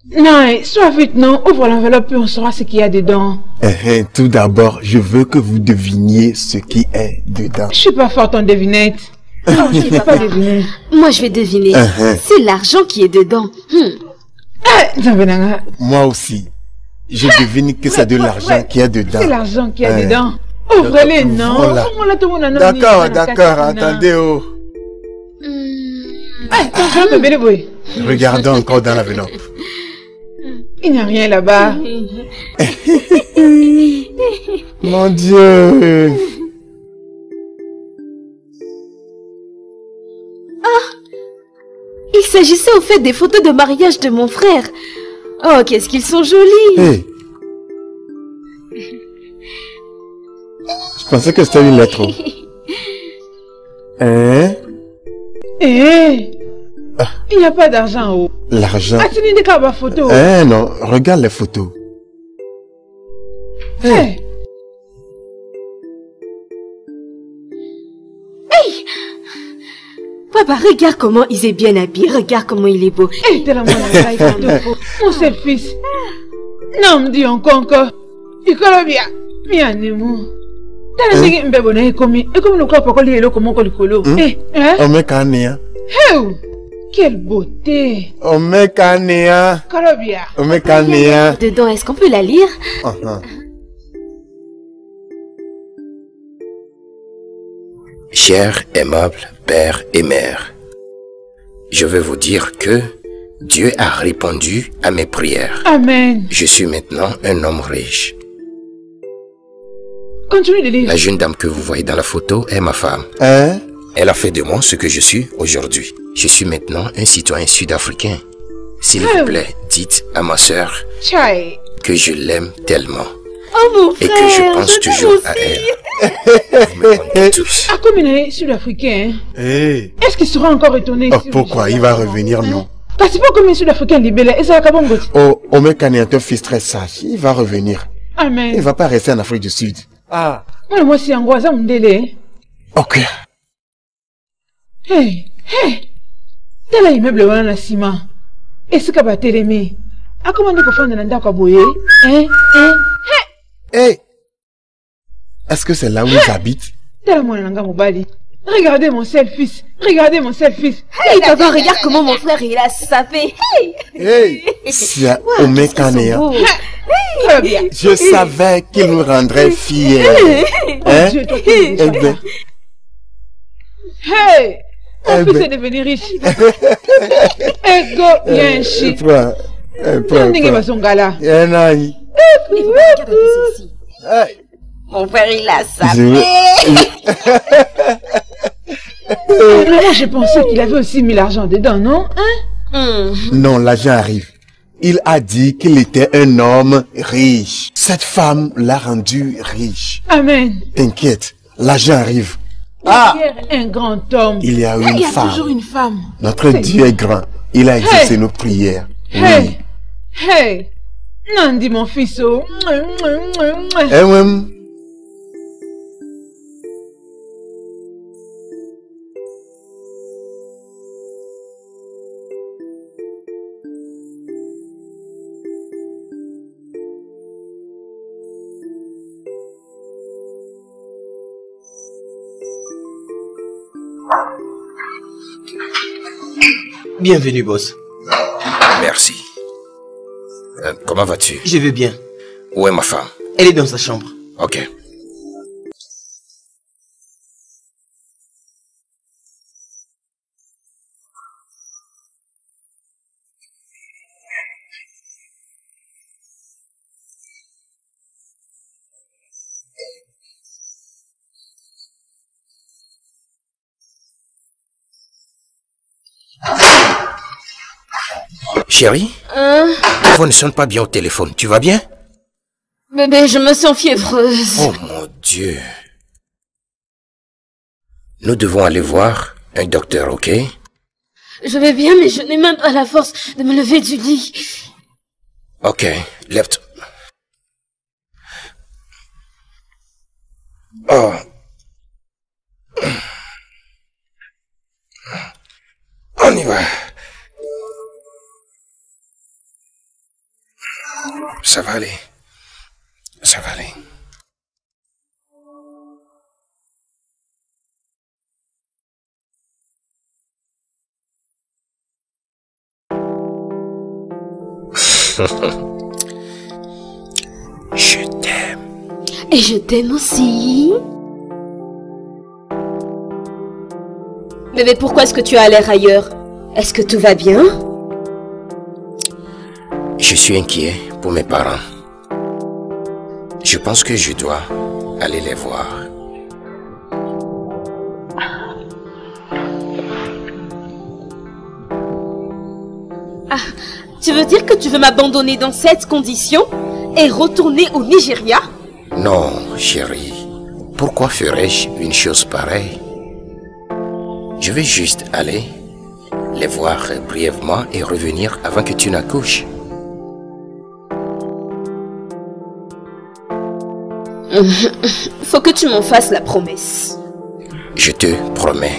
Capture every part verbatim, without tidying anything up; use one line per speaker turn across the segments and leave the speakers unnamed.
Non, sois vite, non. Ouvre l'enveloppe et on saura ce qu'il y a dedans.
Eh, tout d'abord, je veux que vous deviniez ce qui est dedans.
Je suis pas forte en devinette. Non, je ne peux pas deviner.
Moi, je vais deviner.
Uh-huh.
C'est l'argent qui est dedans. Hmm.
Ah,
moi aussi. Je devine que c'est de l'argent qui est dedans.
C'est l'argent qui est
Eh.
dedans. Ouvre-les, non.
Voilà. D'accord, d'accord, attendez. Oh. Regardons encore dans l'enveloppe.
Il n'y a rien là-bas.
Mon Dieu.
Ah, il s'agissait au fait des photos de mariage de mon frère. Oh, qu'est-ce qu'ils sont jolis.
Hey. Je pensais que c'était une lettre. Hein?
Eh, ah. Il n'y a pas d'argent en haut.
L'argent.
Ah, tu n'as pas de photo.
Eh non, regarde les photos.
Hey. Hey.
Hey. Papa, regarde comment il est bien habillé. Regarde comment il est beau.
Hey, t'es la photo. Mon seul fils. Non, me dis encore encore. Il colle bien. Bien, Nemo. T'as la négé mbébonne et comme et comme nous croit pas qu'on est là comme on colle colo. Eh, hein?
On met canéa.
Hey, quelle beauté.
On met canéa.
Colle bien.
On met canéa.
Dedans, est-ce qu'on peut la lire?
Uh-huh.
Cher, aimable père et mère, je veux vous dire que Dieu a répondu à mes prières.
Amen.
Je suis maintenant un homme riche.
Continue de lire.
La jeune dame que vous voyez dans la photo est ma femme.
Hein?
Elle a fait de moi ce que je suis aujourd'hui. Je suis maintenant un citoyen sud-africain. S'il vous plaît, dites à ma sœur
Chai.
que je l'aime tellement.
Oh mon frère,
et que je pense
je
toujours à elle. Vous me comptez tous.
Ah, comme il est sud-africain,
Hey.
est-ce qu'il sera encore étonné?
Oh, pourquoi? Il va revenir, non?
Parce que pas comme un sud-africain libéré, et ça va comme
Oh, on met Kanye un fils très sage. Il va revenir.
Amen.
Il ne va pas rester en Afrique du Sud. Ah.
Moi, moi, c'est angoissant, mon délai.
Ok.
Hey, hey. Dans l'immeuble, on a un ciment. Est-ce qu'il va t'aimer? Ah, comment on peut faire un endroit pour boyer? Hein? Hein?
Hey! Est-ce que c'est là où ils habitent?
Regardez mon seul fils. Regardez mon seul fils.
Hey, papa, regarde comment mon frère il a sapé. Hey!
Hey! C'est Omé Kanea.
Hey.
Je savais qu'il nous rendrait fiers. Hein?
Eh ben. Hey! Mon fils est devenu riche. Ego, bien chi.
Prends. Prends. Prends.
Mon frère il a sapé.
Moi je pensais qu'il avait aussi mis l'argent dedans, non? Hein?
Mm. Non, l'argent arrive. Il a dit qu'il était un homme riche. Cette femme l'a rendu riche.
Amen.
T'inquiète, l'argent arrive.
Ah! Un grand homme.
Il y a une
il y a
femme.
toujours une femme.
Notre Dieu est grand. Il a exaucé
hey.
nos prières.
Hey!
Oui.
Hey! Non, dis mon fils. Oh.
Eh oui.
Bienvenue, boss.
Merci. Euh, comment vas-tu?
Je vais bien.
Où est ma femme?
Elle est dans sa chambre.
Ok. Chérie,
hein?
Ta voix ne sonne pas bien au téléphone. Tu vas bien?
Bébé, je me sens fiévreuse.
Oh mon Dieu. Nous devons aller voir un docteur, ok?
Je vais bien, mais je n'ai même pas la force de me lever du lit.
Ok, lève-toi. Oh. On y va. Ça va aller. Ça va aller. Je t'aime.
Et je t'aime aussi. Bébé, pourquoi est-ce que tu as l'air ailleurs? Est-ce que tout va bien?
Je suis inquiet pour mes parents. Je pense que je dois aller les voir.
Ah, tu veux dire que tu veux m'abandonner dans cette condition et retourner au Nigeria?
Non, chérie. Pourquoi ferais-je une chose pareille? Je vais juste aller les voir brièvement et revenir avant que tu n'accouches.
Faut que tu m'en fasses la promesse.
Je te promets.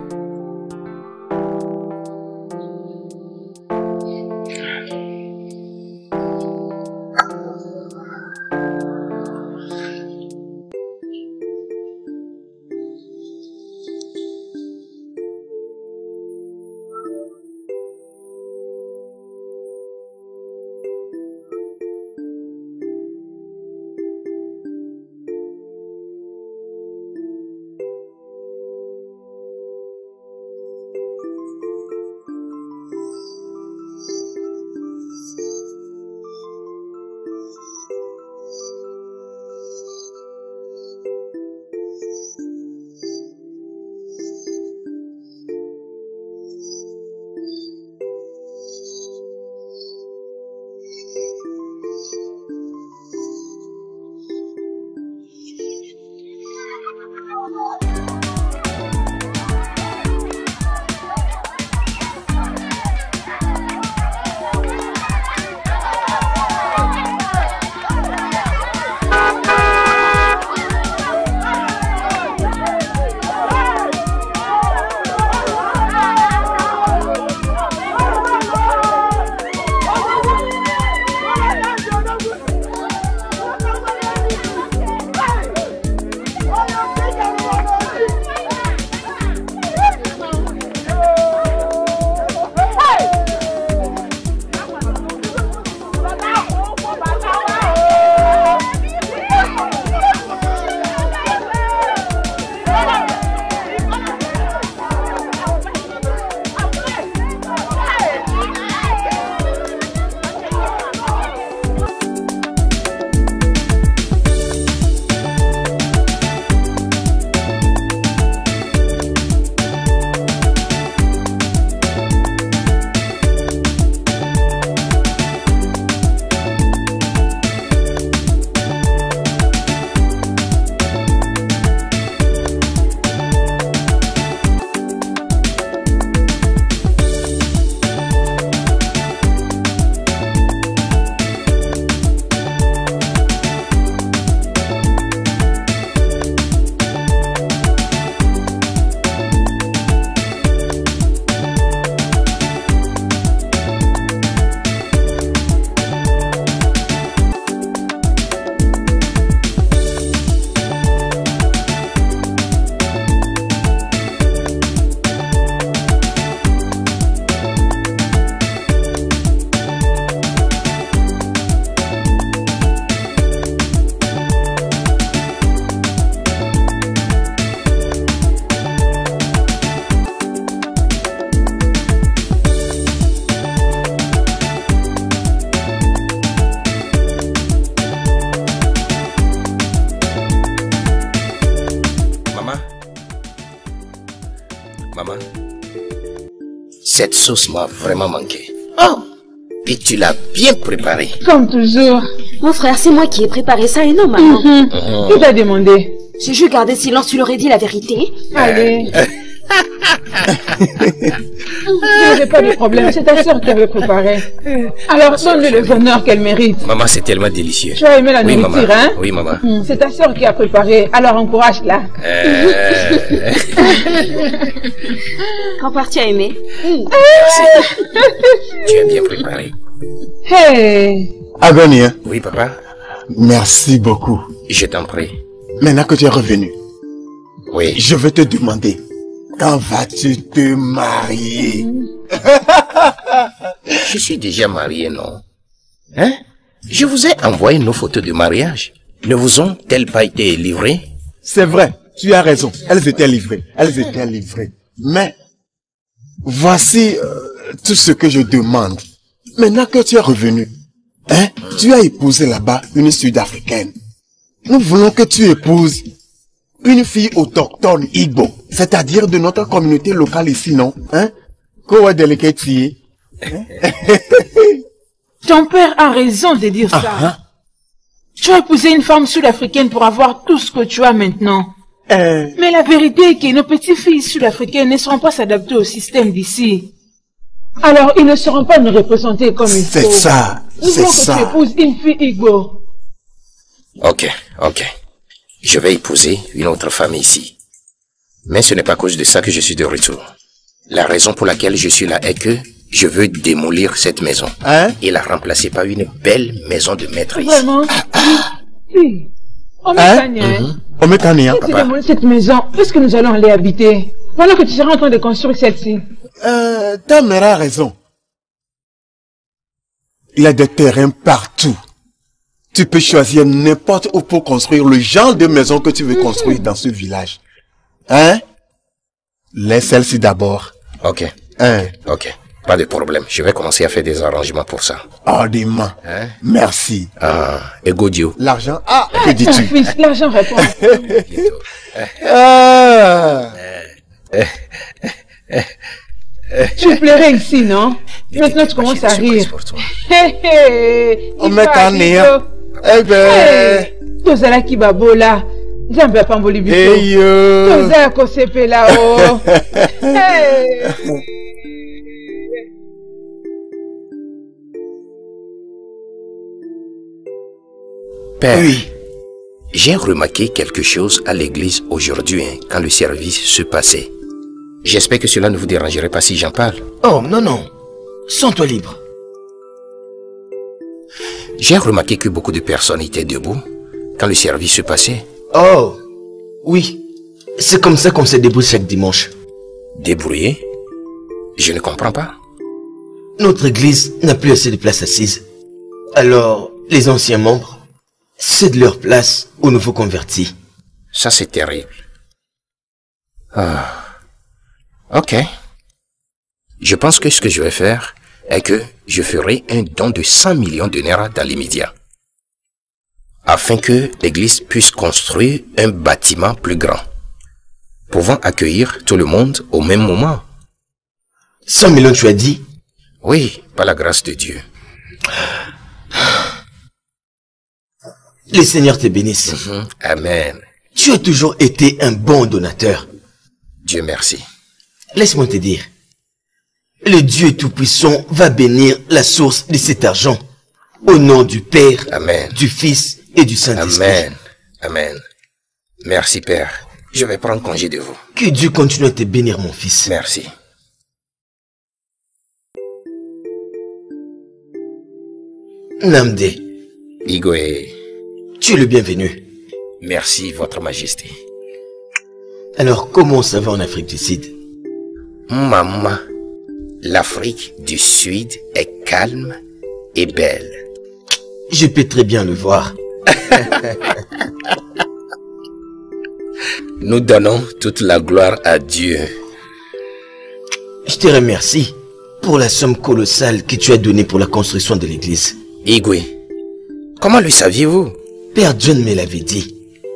Cette sauce m'a vraiment manqué. Oh! Et tu l'as bien préparée.
Comme toujours.
Mon frère, c'est moi qui ai préparé ça et non maman.
Mm -hmm. Qui t'a demandé?
Si je gardais silence, tu l'aurais dit la vérité.
Allez. Il n'y avait pas de problème, c'est ta soeur qui avait préparé. Alors donne-lui le bonheur qu'elle mérite.
Maman, c'est tellement délicieux.
Tu as aimé la
oui,
nourriture,
maman.
hein?
Oui, maman.
Mmh, c'est ta soeur qui a préparé, alors encourage-la.
Euh...
Qu'en part tu as aimé?
Merci. Tu as bien préparé.
Hey,
Agonie, hein?
Oui, papa.
Merci beaucoup.
Je t'en prie.
Maintenant que tu es revenu,
oui.
Je vais te demander, quand vas-tu te marier?
Je suis déjà marié, non? Hein? Je vous ai envoyé nos photos de mariage. Ne vous ont-elles pas été livrées?
C'est vrai, tu as raison. Elles étaient livrées. Elles étaient livrées. Mais, voici euh, tout ce que je demande. Maintenant que tu es revenu, hein, tu as épousé là-bas une Sud-Africaine. Nous voulons que tu épouses une fille autochtone Igbo, c'est-à-dire de notre communauté locale ici, non? Hein? Quoi délicate?
Ton père a raison de dire ça.
Ah,
Tu as épousé une femme sud-africaine pour avoir tout ce que tu as maintenant.
euh...
Mais la vérité est que nos petites filles sud-africaines ne sauront pas s'adapter au système d'ici. Alors, ils ne seront pas nous représenter comme il faut.
C'est ça,
Nous
c'est
voulons que
ça.
tu épouses une fille Igbo.
Ok, ok. Je vais épouser une autre femme ici. Mais ce n'est pas à cause de ça que je suis de retour. La raison pour laquelle je suis là est que je veux démolir cette maison.
Hein?
Et la remplacer par une belle maison de maîtrise.
Vraiment? Oui. On
Hein?
hein?
On met un néant,
Si tu
papa.
démolis cette maison, où est-ce que nous allons aller habiter? Pendant que tu seras en train de construire celle-ci.
Euh, ta mère a raison. Il y a des terrains partout. Tu peux choisir n'importe où pour construire le genre de maison que tu veux construire dans ce village. Hein? Laisse celle-ci d'abord.
Ok,
Hein?
ok. Pas de problème. Je vais commencer à faire des arrangements pour ça.
Ordiment.
Hein?
Merci.
Ah, Egodio.
L'argent. Ah, que
Ah,
dis-tu?
fils, l'argent répond.
Ah.
Tu pleurais ici, non? Maintenant, tu commences à rire.
Pour toi.
Hé, hé.
On met un néant. Eh ben.
Tozala ki babola. Nzambe apamboli biso.
Hey yo.
Tozala kosepela o. Hey.
Père,
Oui.
j'ai remarqué quelque chose à l'église aujourd'hui, hein, quand le service se passait. J'espère que cela ne vous dérangerait pas si j'en parle.
Oh, non, non. Sens-toi libre.
J'ai remarqué que beaucoup de personnes étaient debout quand le service se passait.
Oh, oui. C'est comme ça qu'on se débrouille chaque dimanche.
Débrouillés? Je ne comprends pas.
Notre église n'a plus assez de place assise. Alors, les anciens membres cèdent leur place aux nouveaux convertis.
Ça, c'est terrible. Ah. Ok. Je pense que ce que je vais faire est que je ferai un don de cent millions de naira dans l'immédiat, afin que l'église puisse construire un bâtiment plus grand, pouvant accueillir tout le monde au même moment.
cent millions, tu as dit?
Oui, par la grâce de Dieu.
Le Seigneur te bénisse.
Mhm. Amen.
Tu as toujours été un bon donateur.
Dieu merci.
Laisse-moi te dire. Le Dieu Tout-Puissant va bénir la source de cet argent. Au nom du Père,
Amen.
du Fils et du Saint-Esprit.
Amen. Amen. Merci, Père. Je vais prendre congé de vous.
Que Dieu continue à te bénir, mon fils.
Merci.
Namdé,
Igwe,
tu es le bienvenu.
merci, Votre Majesté.
Alors, comment ça va en Afrique du Sud?
Maman, l'Afrique du Sud est calme et belle.
Je peux très bien le voir.
Nous donnons toute la gloire à Dieu.
Je te remercie pour la somme colossale que tu as donnée pour la construction de l'église.
Igwe, comment le saviez-vous?
Père John me l'avait dit.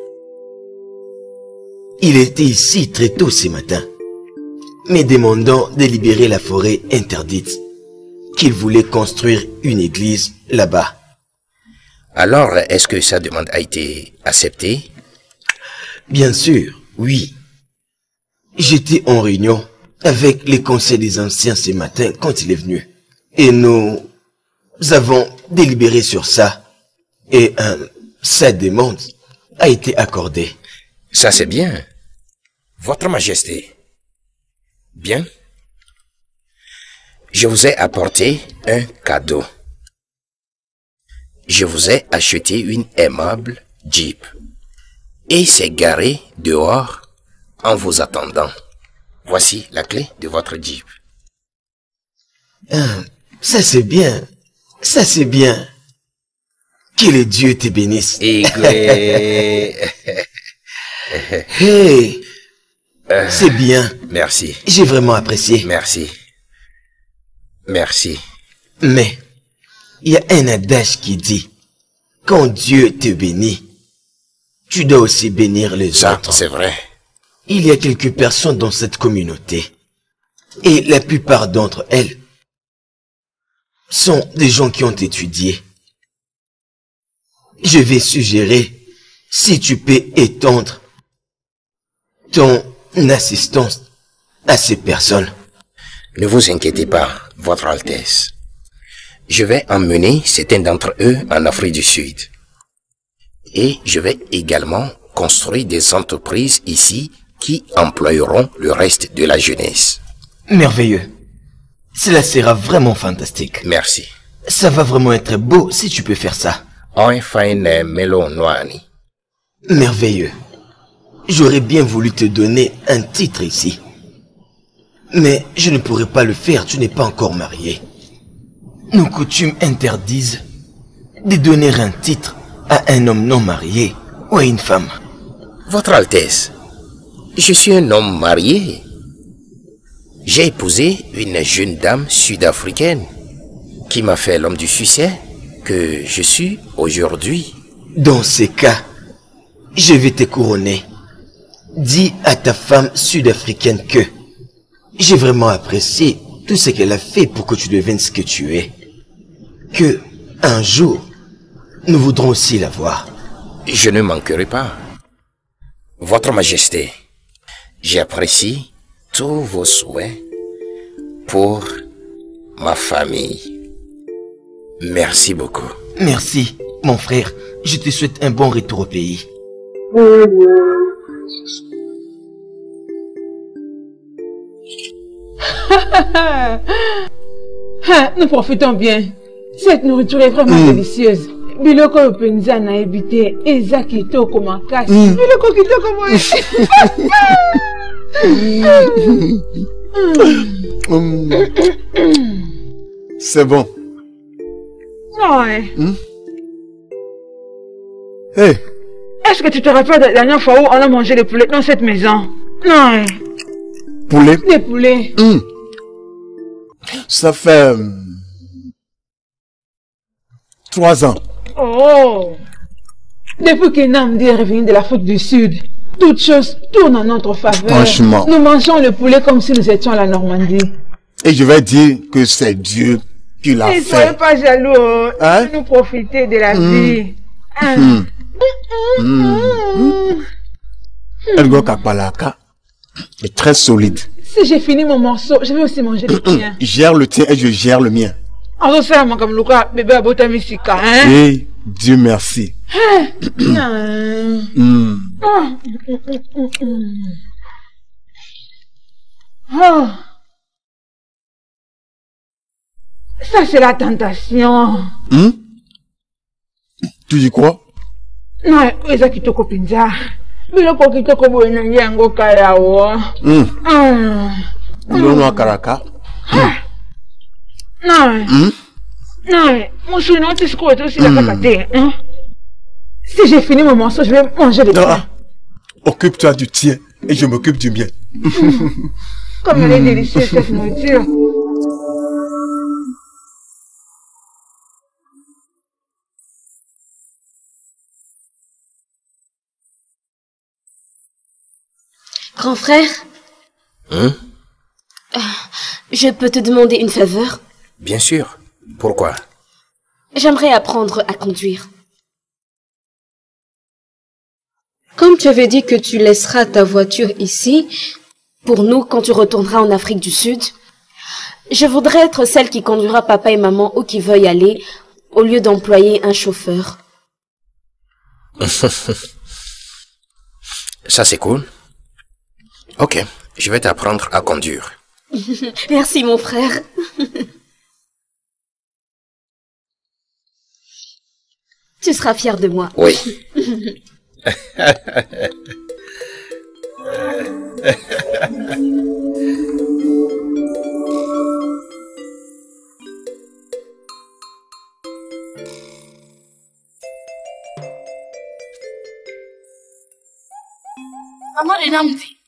Il était ici très tôt ce matin, me demandant de libérer la forêt interdite, qu'il voulait construire une église là-bas.
Alors, est-ce que sa demande a été acceptée?
Bien sûr, oui. J'étais en réunion avec les conseils des anciens ce matin quand il est venu. Et nous avons délibéré sur ça. Et euh, sa demande a été accordée.
Ça, c'est bien. Votre Majesté. Bien. Je vous ai apporté un cadeau. je vous ai acheté une aimable Jeep. Et c'est garé dehors en vous attendant. Voici la clé de votre Jeep.
Ah, ça c'est bien. Ça c'est bien. Que le Dieu te bénisse.
Hey,
euh, c'est bien.
Merci.
J'ai vraiment apprécié.
Merci. Merci.
Mais, il y a un adage qui dit, quand Dieu te bénit, tu dois aussi bénir les
Ça,
autres.
c'est vrai.
Il y a quelques personnes dans cette communauté, et la plupart d'entre elles sont des gens qui ont étudié. Je vais suggérer, si tu peux étendre ton assistance à ces personnes.
Ne vous inquiétez pas, Votre Altesse. Je vais emmener certains d'entre eux en Afrique du Sud. Et je vais également construire des entreprises ici qui emploieront le reste de la jeunesse.
Merveilleux. Cela sera vraiment fantastique.
Merci.
Ça va vraiment être beau si tu peux faire ça.
Enfin, melon noani.
Merveilleux. J'aurais bien voulu te donner un titre ici. Mais je ne pourrais pas le faire, tu n'es pas encore marié. Nos coutumes interdisent de donner un titre à un homme non marié ou à une femme.
Votre Altesse, je suis un homme marié. J'ai épousé une jeune dame sud-africaine qui m'a fait l'homme du succès que je suis aujourd'hui.
Dans ces cas, je vais te couronner. Dis à ta femme sud-africaine que j'ai vraiment apprécié tout ce qu'elle a fait pour que tu deviennes ce que tu es. Que, un jour, nous voudrons aussi la voir.
Je ne manquerai pas. Votre Majesté, j'apprécie tous vos souhaits pour ma famille. Merci beaucoup.
Merci, mon frère. Je te souhaite un bon retour au pays.
Nous profitons bien. Cette nourriture est vraiment mm. délicieuse. Biloko penza na ebité eza kitoko makasi. Mm. Biloko kitoko moye.
C'est bon.
Ouais.
Mm. Hey.
Est-ce que tu te rappelles de la dernière fois où on a mangé les poulets dans cette maison? Non.
Poulet?
Les poulets.
Mm. Ça fait euh, trois ans.
Oh. Depuis que Namdi est revenu de l'Afrique du Sud, toutes choses tournent en notre faveur.
Franchement.
Nous mangeons le poulet comme si nous étions à la Normandie.
Et je vais dire que c'est Dieu qui l'a fait.
Ne soyez pas jaloux.
Hein?
Nous profiter de la
mm.
vie. Hein?
Mm. Mm. Mm. Elgo Kapalaka est très solide.
Si j'ai fini mon morceau, je vais aussi manger le tien.
Gère le tien et je gère le mien.
En ça, moi comme Luka, bébé a bota misika, hein?
Et Dieu merci. mm.
Oh. Ça c'est la tentation.
Mm? Tu dis quoi?
Non, eza kitoko pinza. Biloko kitoko boye na yango kala wo.
Mm.
Mm.
Biloko na karaka.
Non.
Mm?
Non, mon chou, non, tu sais quoi, aussi la cacaté, hein? Si j'ai fini mon morceau, je vais manger le tien.
Occupe-toi du tien et je m'occupe du mien.
Comme elle est délicieuse cette nourriture.
Grand frère,
Hein?
euh, je peux te demander une faveur?
Bien sûr. Pourquoi?
J'aimerais apprendre à conduire. Comme tu avais dit que tu laisseras ta voiture ici, pour nous quand tu retourneras en Afrique du Sud, je voudrais être celle qui conduira papa et maman où qu'ils veuillent aller, au lieu d'employer un chauffeur.
Ça c'est cool. Ok, je vais t'apprendre à conduire.
Merci mon frère. Tu seras fier de moi.
Oui.
Maman de Namdi.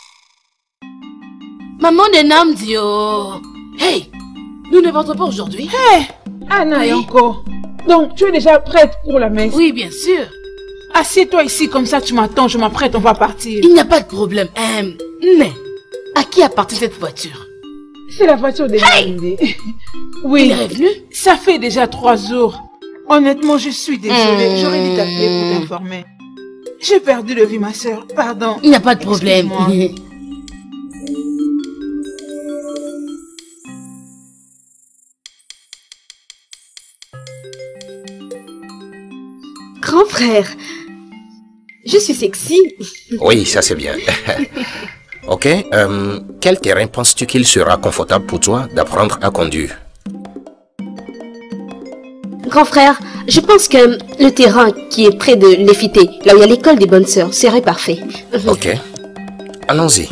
Maman de Namdi, oh. Hey, nous ne partons pas aujourd'hui.
Hey, Anna
Oui.
Yonko. Donc, tu es déjà prête pour la messe?
Oui, bien sûr.
Assieds-toi ici, comme ça tu m'attends, je m'apprête, on va partir.
Il n'y a pas de problème. Euh, mais, à qui appartient cette voiture?
C'est la voiture de Namdi. Oui.
Il est revenu?
Ça fait déjà trois jours. Honnêtement, je suis désolée.
Mmh.
J'aurais dû t'appeler pour t'informer. J'ai perdu de vue, ma soeur. Pardon.
Il n'y a pas de problème.
Grand frère, je suis sexy.
Oui, ça c'est bien. Ok, euh, quel terrain penses-tu qu'il sera confortable pour toi d'apprendre à conduire?
Grand frère, je pense que le terrain qui est près de l'Effité, là où il y a l'école des bonnes sœurs, serait parfait.
Ok, allons-y.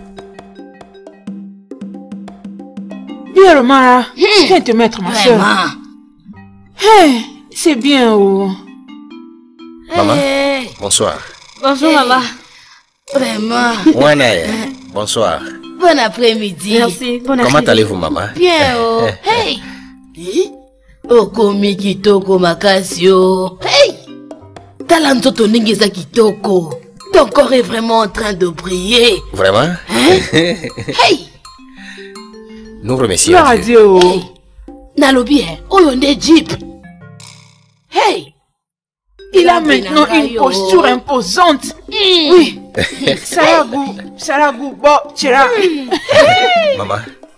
Bien, Romara. Viens te mettre, ma soeur.
Vraiment.
Hey, c'est bien, oh.
Maman,
Hey.
bonsoir.
Bonjour, maman.
Vraiment.
Wanae, bonsoir.
Bon après-midi.
Merci. Bon
Comment
après-midi.
allez-vous, maman?
Bien, oh. Hey. Eh? Okomi kitoko makasi, oh. Hey. Talanzoto ningeza kitoko. Ton corps est vraiment en train de briller.
Vraiment?
Hey.
Nous remercions
Gloire à
Dieu.
Dieu, oh.
Hey. Nalobi, eh. Oyonde Jeep. Hey.
Il a maintenant une posture imposante. Oui. Salagou, Salagou, bon, tira.
Maman,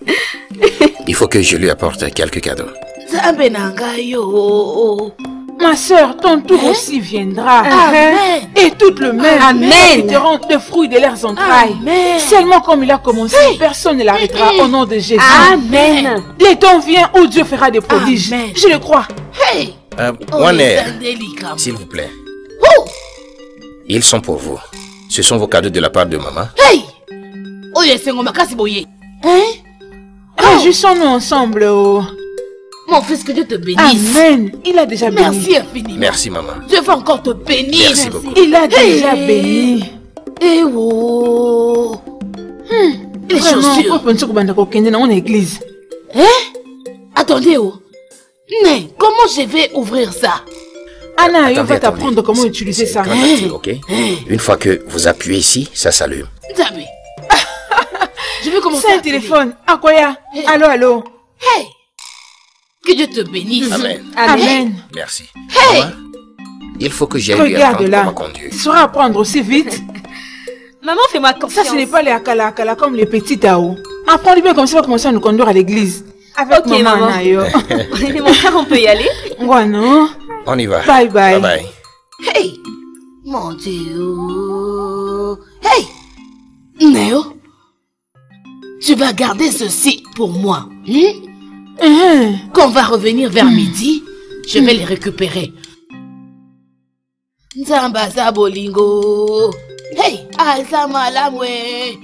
il faut que je lui apporte quelques cadeaux.
Zambe nangayo.
Ma soeur, ton tour aussi viendra.
Amen.
Et toutes le même.
Amen.
Qui te rendent le fruit de leurs entrailles.
Amen.
Seulement comme il a commencé, personne ne l'arrêtera au nom de Jésus.
Amen.
Les temps viennent où Dieu fera des prodiges.
Amen.
Je le crois.
Hey.
Euh,
Oh,
Wanae,
Sandelika.
s'il vous plaît.
Oh.
Ils sont pour vous. Ce sont vos cadeaux de la part de maman.
Hey. Oye sengo makasi boye. Hein?
Réjouissons-nous ensemble. Oh.
Mon fils, que Dieu te bénisse.
Amen. Il a déjà béni.
Merci infiniment.
Merci, maman.
Dieu va encore te bénir.
Merci beaucoup.
Il a déjà
Hey.
béni.
Eh oh. Les
Vraiment,
chaussures.
on peut pas kokende dans mon église.
Hein? Attendez, oh. Mais comment je vais ouvrir ça?
Anna, il
Attendez,
va
attendez.
t'apprendre comment
C'est-
utiliser
c'est
ça.
une grande activité, ok? Une fois que vous appuyez ici, ça s'allume.
Dame. Je vais commencer
C'est
à
un téléphone. Akoya.
Hey.
Allô, allô.
Hey. Que Dieu te bénisse.
Amen.
Amen.
Merci.
Hey.
Maman, il faut que j'aille lui
Regarde
apprendre
là.
comment conduire.
Tu sauras apprendre aussi vite.
Maman, fais-moi
Ça,
confiance.
ce n'est pas les akala akala comme les petits Tao. Apprends bien comme ça, on va commencer à nous conduire à l'église. Avec
Ok,
maman,
maman.
Anna, yo.
Mon frère, on peut y aller?
Ouais, non.
On y va.
Bye bye.
Bye bye.
Hey. Mon Dieu. Hey. Néo. Tu vas garder ceci pour moi. Hein?
Hein.
Quand on va revenir vers midi, je vais les récupérer. Nzamba za bolingo. Hey, aza malamwe.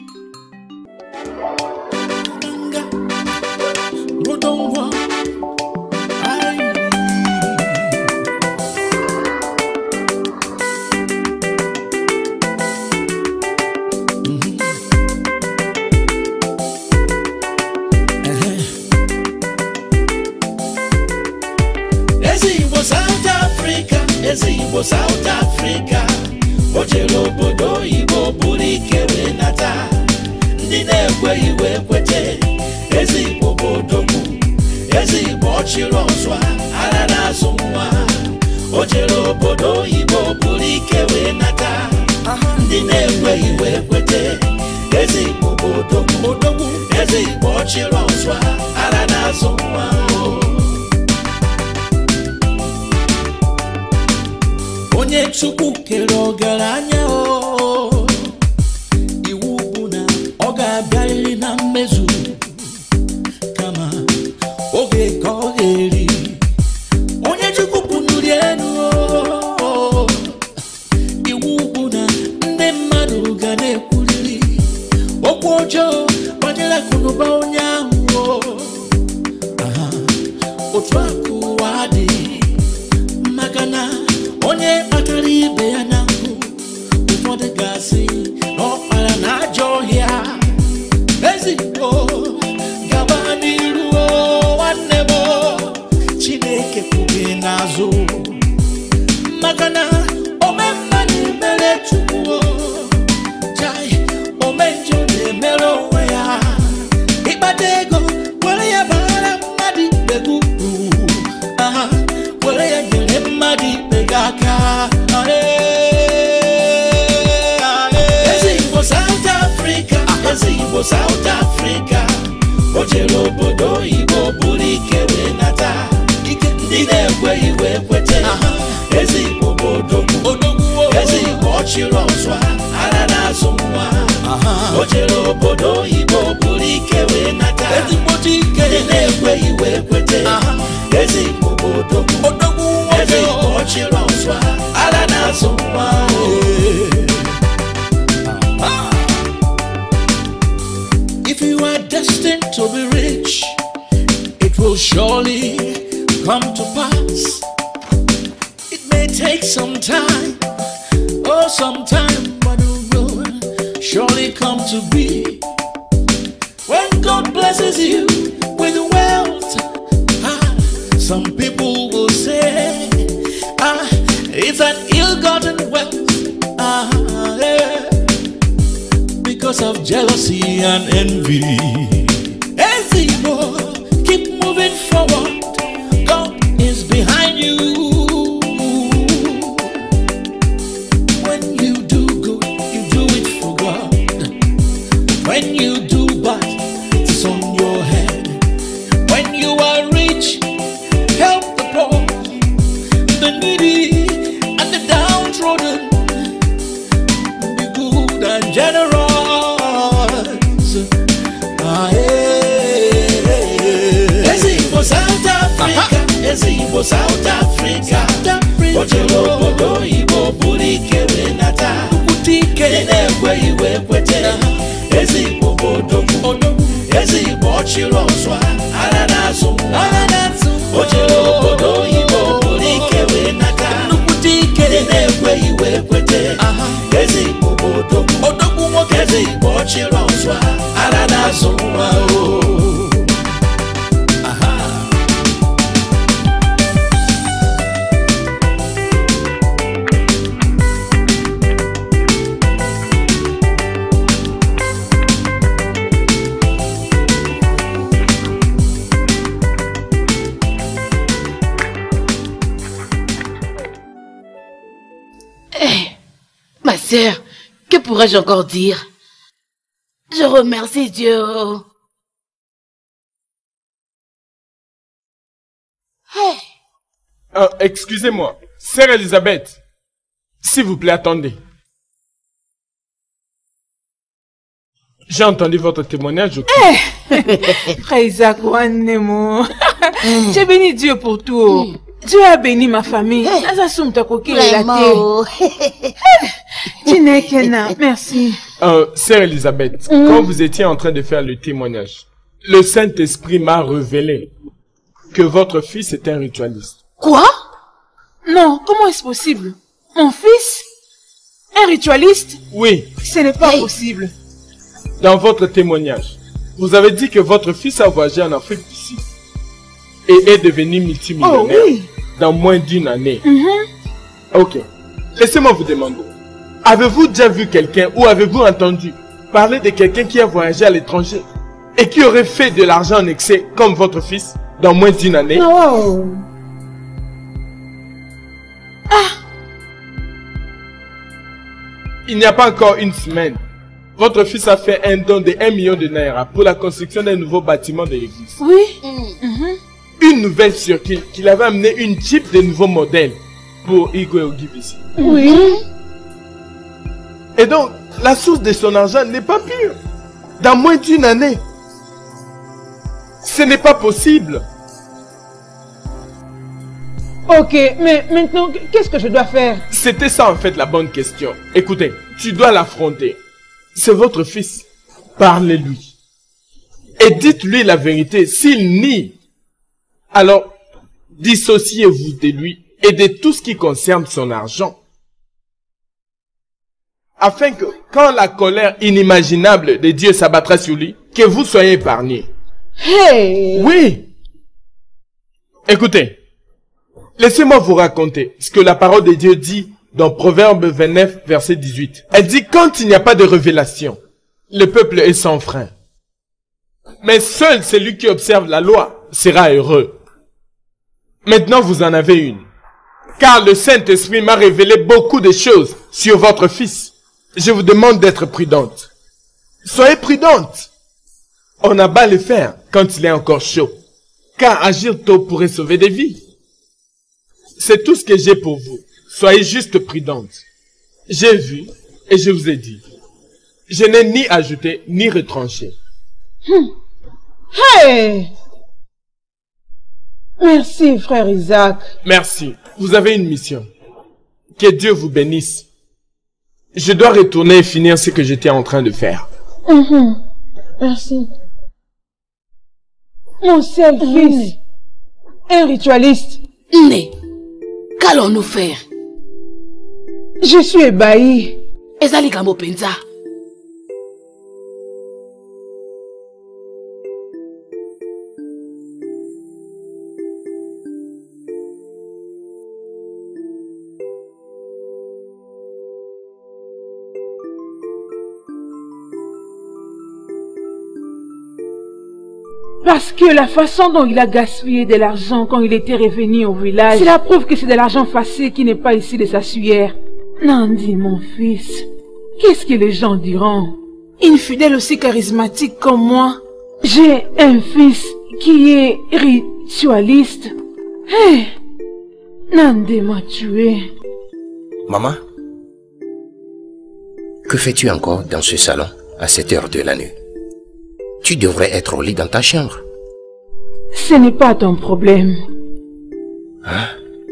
Ezigbo South Africa, Ezigbo South Africa. Ojelo obodo Igbo buru ike wee nata. Ndị na-ekweghị wee kwete. Ezigbo obodo bụ Ezigbo ọchịrị ọzọ ara na-azụ nwa. Ojelo obodo Igbo buru ike wee nata. Ndị na-ekweghị wee kwete. Ezigbo obodo bụ Ezigbo ọchịrị ọzọ ara na-azụ nwa. Onye Chukwu kere ọgaranya o, iwu bụ na ọ ga-abịarịrị na mmezu, kama oge ka ọ ga-eri. Onye Chukwu bunuru elu o, nazo Magana omemma ni mele chuo Chai omenjo de melo ya Ibadego wale ya bara madi begu Aha wale ya jele madi begaka Ezibo South Africa Ezibo South Africa Ojelo bodo ibo bulike wenata Dine kwe iwe kwete Ezibo bodo Ezibo chiroswa Arana sumwa Ojelo bodo ibo bulike wenata Dine kwe iwe kwete Ezibo bodo Ezibo chiroswa Arana sumwa If you are destined to be rich, it will surely come to pass. It may take some time, oh some time, but it will surely come to be. When God blesses you with wealth, ah, some people will say, ah, it's an ill-gotten wealth, ah, yeah. Because of jealousy and envy. Ezibo, keep moving forward. God is behind you. When you do good, you do it for God. When you do bad, it's on your head. When you are rich, help the poor, the needy, and the downtrodden. Be good and generous. South Africa, Ezibo South Africa, Ojelo bodo ibo bulike wenata, Dine kwe iwe kwete, Ezibo bodo, Ezibo chiroswa, Arana sumwa, Ojelo bodo ibo bulike wenata, Dine kwe iwe kwete, Ezibo bodo, Ezibo chiroswa, Arana sumwa.
Ma sœur, que pourrais-je encore dire? Je remercie Dieu. Hey.
Euh, excusez-moi, sœur Elisabeth, s'il vous plaît, attendez. J'ai entendu votre témoignage.
Eh, Frère Isaac, Nemo. J'ai béni Dieu pour tout. Mm. Dieu a béni ma famille.
Vraiment.
Merci.
Euh, Sœur Elisabeth, mm. quand vous étiez en train de faire le témoignage, le Saint-Esprit m'a révélé que votre fils est un ritualiste.
Quoi? Non, comment est-ce possible? Mon fils? Un ritualiste?
Oui.
Ce n'est pas hey. possible.
Dans votre témoignage, vous avez dit que votre fils a voyagé en Afrique du Sud et est devenu multimillionnaire
oh, oui.
dans moins d'une année.
Mm-hmm.
Ok. Laissez-moi vous demander. Avez-vous déjà vu quelqu'un ou avez-vous entendu parler de quelqu'un qui a voyagé à l'étranger et qui aurait fait de l'argent en excès comme votre fils dans moins d'une année?
Non. Ah.
Il n'y a pas encore une semaine, votre fils a fait un don de un million de naira pour la construction d'un nouveau bâtiment de l'église.
Oui. Mm-hmm.
Une nouvelle circule qu'il avait amené une Jeep de nouveaux modèles pour Igwe Ogibisi.
Oui.
Et donc, la source de son argent n'est pas pure. Dans moins d'une année. Ce n'est pas possible.
Ok, mais maintenant, qu'est-ce que je dois faire?
C'était ça en fait la bonne question. Écoutez, tu dois l'affronter. C'est votre fils. Parlez-lui. Et dites-lui la vérité. S'il nie, alors dissociez-vous de lui et de tout ce qui concerne son argent. Afin que, quand la colère inimaginable de Dieu s'abattra sur lui, que vous soyez épargnés.
Hey!
Oui! Écoutez, Laissez-moi vous raconter ce que la parole de Dieu dit dans Proverbe vingt-neuf, verset dix-huit. Elle dit, quand il n'y a pas de révélation, le peuple est sans frein. Mais seul celui qui observe la loi sera heureux. Maintenant, vous en avez une. Car le Saint-Esprit m'a révélé beaucoup de choses sur votre fils. Je vous demande d'être prudente. Soyez prudente. On a bas le faire quand il est encore chaud. Car agir tôt pourrait sauver des vies. C'est tout ce que j'ai pour vous. Soyez juste prudente. J'ai vu et je vous ai dit. Je n'ai ni ajouté ni retranché.
Hum. Hey! Merci, frère Isaac.
Merci. Vous avez une mission. Que Dieu vous bénisse. Je dois retourner et finir ce que j'étais en train de faire.
Mm-hmm. Merci. Mon seul fils, un ritualiste.
Né, qu'allons-nous faire?
Je suis ébahi.
Ezali Gambo Penza.
Parce que la façon dont il a gaspillé de l'argent quand il était revenu au village, c'est la preuve que c'est de l'argent facile qui n'est pas ici de sa sueur. Nandi, mon fils, qu'est-ce que les gens diront? Une fidèle aussi charismatique comme moi. J'ai un fils qui est ritualiste. Hey, Nandi m'a tué.
Maman, que fais-tu encore dans ce salon à cette heure de la nuit? Tu devrais être au lit dans ta chambre.
Ce n'est pas ton problème.
Hein?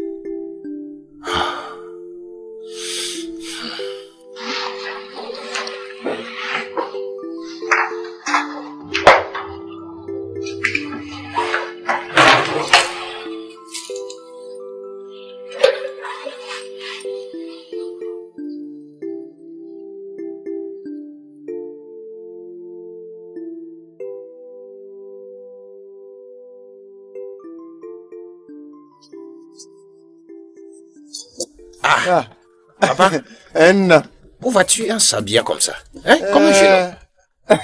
Ah, papa,
N.
Où vas-tu en s'habillant comme ça? Hein? Comme un jeune homme.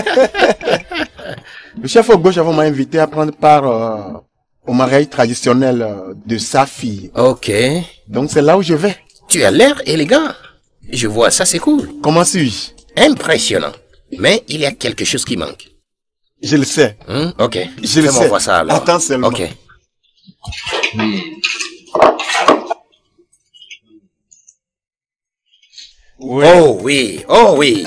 Le chef au gauche m'a invité à prendre part euh, au mariage traditionnel euh, de sa fille.
Ok.
Donc c'est là où je vais.
Tu as l'air élégant. Je vois, ça c'est cool.
Comment suis-je?
Impressionnant. Mais il y a quelque chose qui manque.
Je le sais.
Hmm? Ok.
Je le sais.
Fais-moi voir ça alors.
Attends seulement.
Ok.
Oui.
Oh oui, oh oui.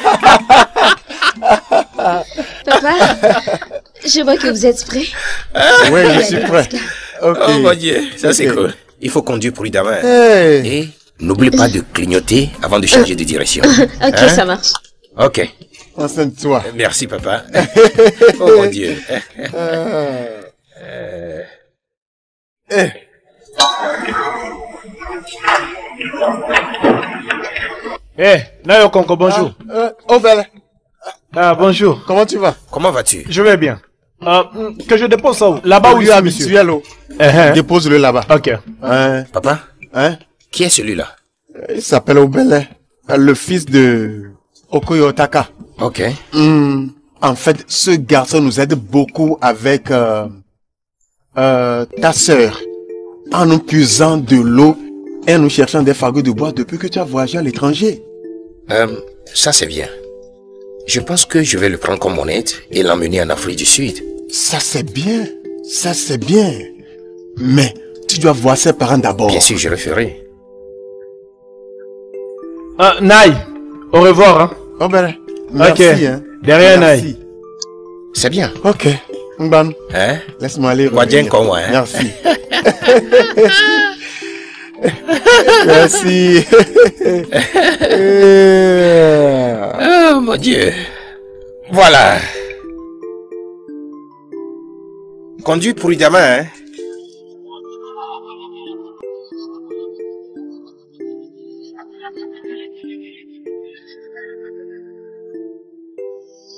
Papa, je vois que vous êtes prêt.
Oui, je suis prêt. Okay.
Oh mon Dieu, ça
okay.
c'est cool. Il faut conduire prudemment.
Hey.
Et n'oublie pas de clignoter avant de changer de direction.
Ok,
hein?
Ça marche.
Ok.
Enseigne-toi.
Merci papa. Oh mon Dieu.
euh...
Euh...
Eh.
Eh, hey, Nayo Konko, bonjour.
Ah, euh, oh, belle.
Ah, bonjour.
Comment tu vas?
Comment vas-tu?
Je vais bien. Euh, que je dépose ça où? Là-bas où il y a monsieur.
Uh -huh. Dépose-le là-bas.
Ok.
Hein?
Papa?
Hein?
Qui est celui-là?
Il s'appelle Obele, le fils de Okoyotaka.
Ok.
Mmh. En fait, ce garçon nous aide beaucoup avec euh, euh, ta sœur, en nous puisant de l'eau et en nous cherchant des fagots de bois depuis que tu as voyagé à l'étranger.
Euh, ça c'est bien. Je pense que je vais le prendre comme mon aide et l'emmener en Afrique du Sud.
Ça c'est bien, ça c'est bien. Mais tu dois voir ses parents d'abord.
Bien sûr, je le ferai.
Ah, Naï, au revoir. Hein.
Oh ben, merci.
Ok,
hein.
derrière Naï.
C'est bien.
Ok, Mban.
Hein?
Laisse-moi aller.
Wadjen comme moi, hein?
Merci. Merci.
Oh mon Dieu. Voilà. Conduis prudemment, hein?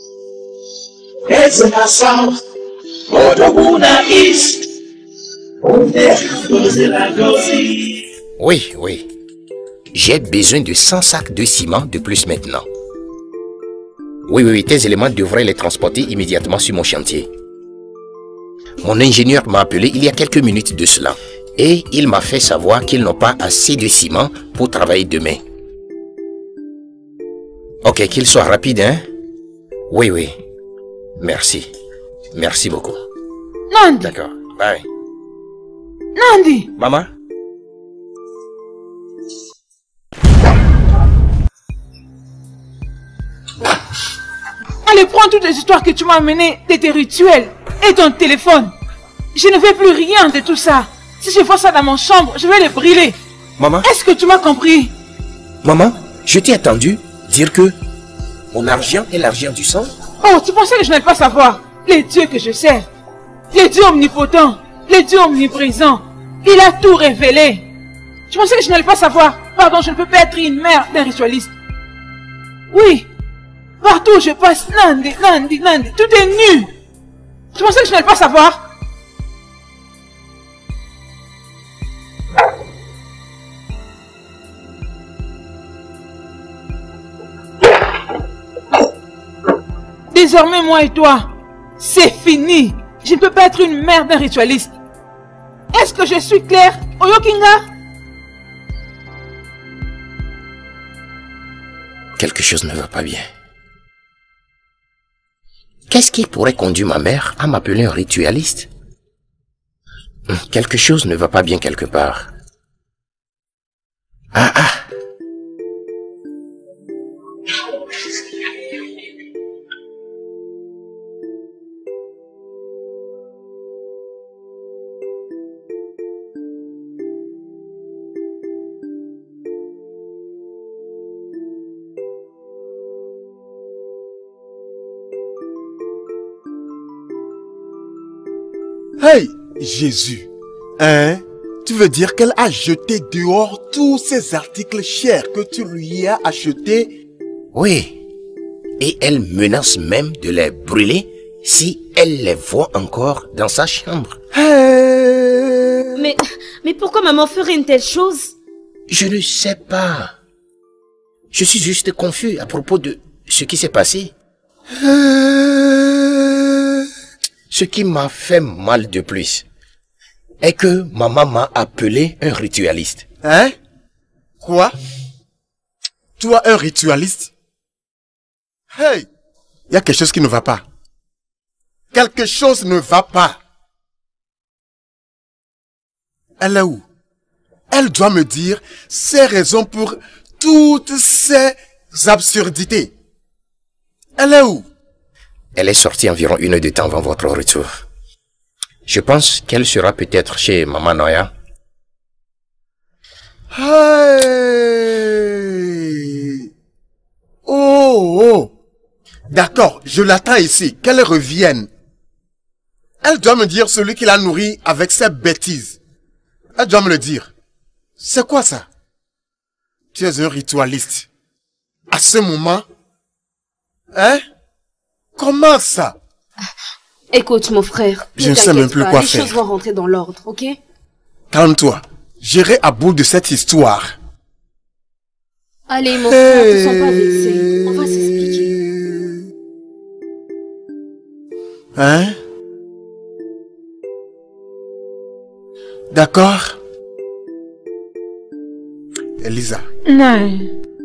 It's in the south, Odoguna east,
Oui, oui. J'ai besoin de cent sacs de ciment de plus maintenant. Oui, oui, oui, tes éléments devraient les transporter immédiatement sur mon chantier. Mon ingénieur m'a appelé il y a quelques minutes de cela. Et il m'a fait savoir qu'ils n'ont pas assez de ciment pour travailler demain. Ok, qu'il soit rapide, hein? Oui, oui. Merci. Merci beaucoup.
Nandi.
D'accord. Bye.
Nandi.
Maman?
Allez, prends toutes les histoires que tu m'as amenées de tes rituels et ton téléphone. Je ne veux plus rien de tout ça. Si je vois ça dans mon chambre, je vais les brûler.
Maman?
Est-ce que tu m'as compris?
Maman, je t'ai entendu dire que mon argent est l'argent du sang?
Oh, tu pensais que je n'allais pas savoir? Les dieux que je sers, les dieux omnipotents, les dieux omniprésents, il a tout révélé. Tu pensais que je n'allais pas savoir? Pardon, je ne peux pas être une mère d'un ritualiste. Oui, partout où je passe, Nandi, Nandi, Nandi, tout est nu. Tu pensais que je n'allais pas savoir? Désormais, moi et toi, c'est fini. Je ne peux pas être une mère d'un ritualiste. Est-ce que je suis claire, Oyokinga?
Quelque chose ne va pas bien. Qu'est-ce qui pourrait conduire ma mère à m'appeler un ritualiste? Quelque chose ne va pas bien quelque part. Ah ah!
Hey, Jésus, hein? Tu veux dire qu'elle a jeté dehors tous ces articles chers que tu lui as achetés?
Oui. Et elle menace même de les brûler si elle les voit encore dans sa chambre.
Hey.
Mais, mais pourquoi maman ferait une telle chose?
Je ne sais pas. Je suis juste confus à propos de ce qui s'est passé.
Hey.
Ce qui m'a fait mal de plus est que maman m'a appelé un ritualiste.
Hein? Quoi? Toi, un ritualiste? Hey! Il y a quelque chose qui ne va pas. Quelque chose ne va pas. Elle est où? Elle doit me dire ses raisons pour toutes ces absurdités. Elle est où?
Elle est sortie environ une heure de temps avant votre retour. Je pense qu'elle sera peut-être chez Maman Noya.
Hey! Oh, oh! D'accord, je l'attends ici, qu'elle revienne. Elle doit me dire celui qui l'a nourri avec ses bêtises. Elle doit me le dire. C'est quoi ça? Tu es un ritualiste. À ce moment? Hein? Comment ça?
Écoute, mon frère.
Je ne sais même plus
pas,
quoi
les
faire.
Les choses vont rentrer dans l'ordre, ok?
Calme-toi. J'irai à bout de cette histoire.
Allez, mon frère, ne sens pas vexé. On va s'expliquer.
Hein? D'accord? Elisa.
Non.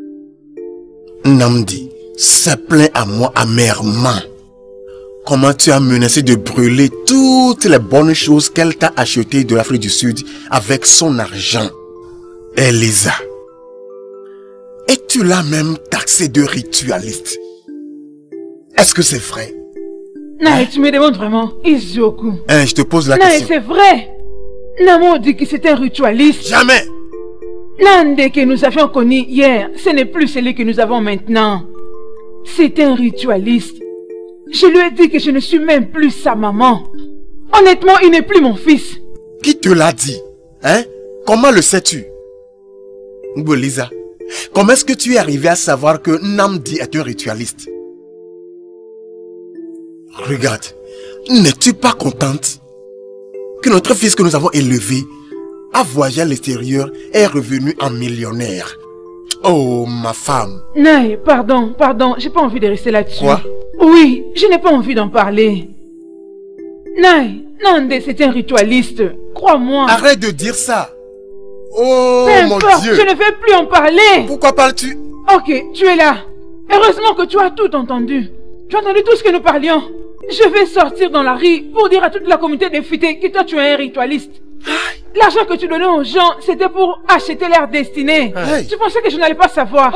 Namdi s'est plaint à moi amèrement. Comment tu as menacé de brûler toutes les bonnes choses qu'elle t'a achetées de l'Afrique du Sud avec son argent. Elisa. Et tu l'as même taxé de ritualiste. Est-ce que c'est vrai?
Non, hein? Tu me demandes vraiment. Izoku.
Hein, je te pose la
non,
question.
C'est vrai. Namo dit que c'est un ritualiste.
Jamais.
L'Inde que nous avions connu hier, ce n'est plus celui que nous avons maintenant. C'est un ritualiste. Je lui ai dit que je ne suis même plus sa maman. Honnêtement, il n'est plus mon fils.
Qui te l'a dit? Hein? Comment le sais-tu? Ngolisa, comment est-ce que tu es arrivé à savoir que Namdi est un ritualiste? Regarde, n'es-tu pas contente? que notre fils que nous avons élevé a voyagé à l'extérieur et est revenu en millionnaire. Oh, ma femme.
Naï, pardon, pardon, j'ai pas envie de rester là-dessus.
Quoi?
Oui, je n'ai pas envie d'en parler. Naï, Nande, c'est un ritualiste. Crois-moi.
Arrête de dire ça. Oh,
Peu
mon
importe,
Dieu.
je ne vais plus en parler.
Pourquoi parles-tu?
Ok, tu es là. Heureusement que tu as tout entendu. Tu as entendu tout ce que nous parlions. Je vais sortir dans la rue pour dire à toute la communauté des futés que toi tu es un ritualiste. L'argent que tu donnais aux gens, c'était pour acheter leur destinée.
Hey.
Tu pensais que je n'allais pas savoir.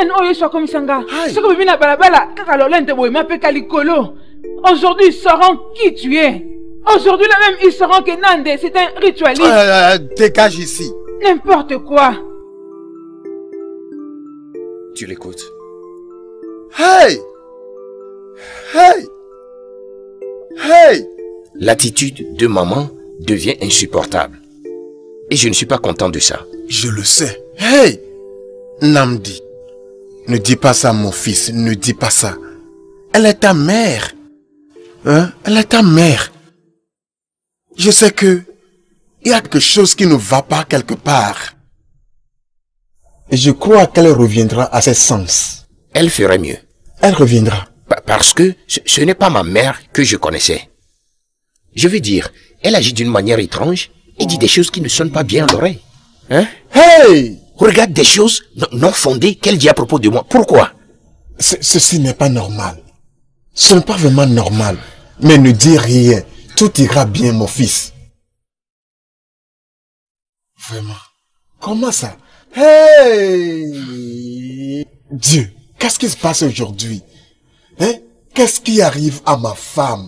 Aujourd'hui, ils sauront qui tu es. Aujourd'hui, là même, ils sauront que Nande, c'est un ritualiste.
Euh, dégage ici.
N'importe quoi.
Tu l'écoutes.
Hey! Hey! Hey!
L'attitude de maman devient insupportable. Et je ne suis pas content de ça.
Je le sais. Hey! Namdi, ne dis pas ça, mon fils. Ne dis pas ça. Elle est ta mère. Hein? Elle est ta mère. Je sais que il y a quelque chose qui ne va pas quelque part. Et je crois qu'elle reviendra à ses sens.
Elle ferait mieux.
Elle reviendra.
Parce que ce, ce n'est pas ma mère que je connaissais. Je veux dire, elle agit d'une manière étrange et dit des choses qui ne sonnent pas bien à l'oreille. Hein?
Hey!
Regarde des choses non fondées qu'elle dit à propos de moi. Pourquoi?
Ce, ceci n'est pas normal. Ce n'est pas vraiment normal. Mais ne dis rien. Tout ira bien, mon fils. Vraiment. Comment ça? Hey! Dieu, qu'est-ce qui se passe aujourd'hui? Hein? Qu'est-ce qui arrive à ma femme?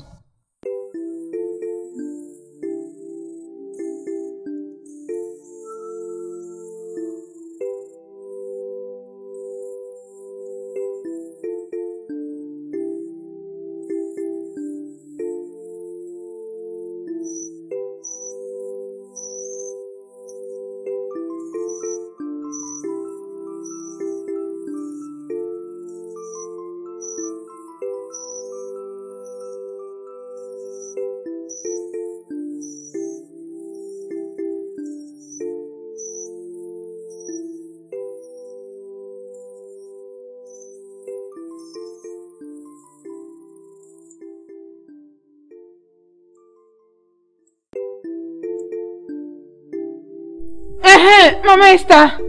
Maman está.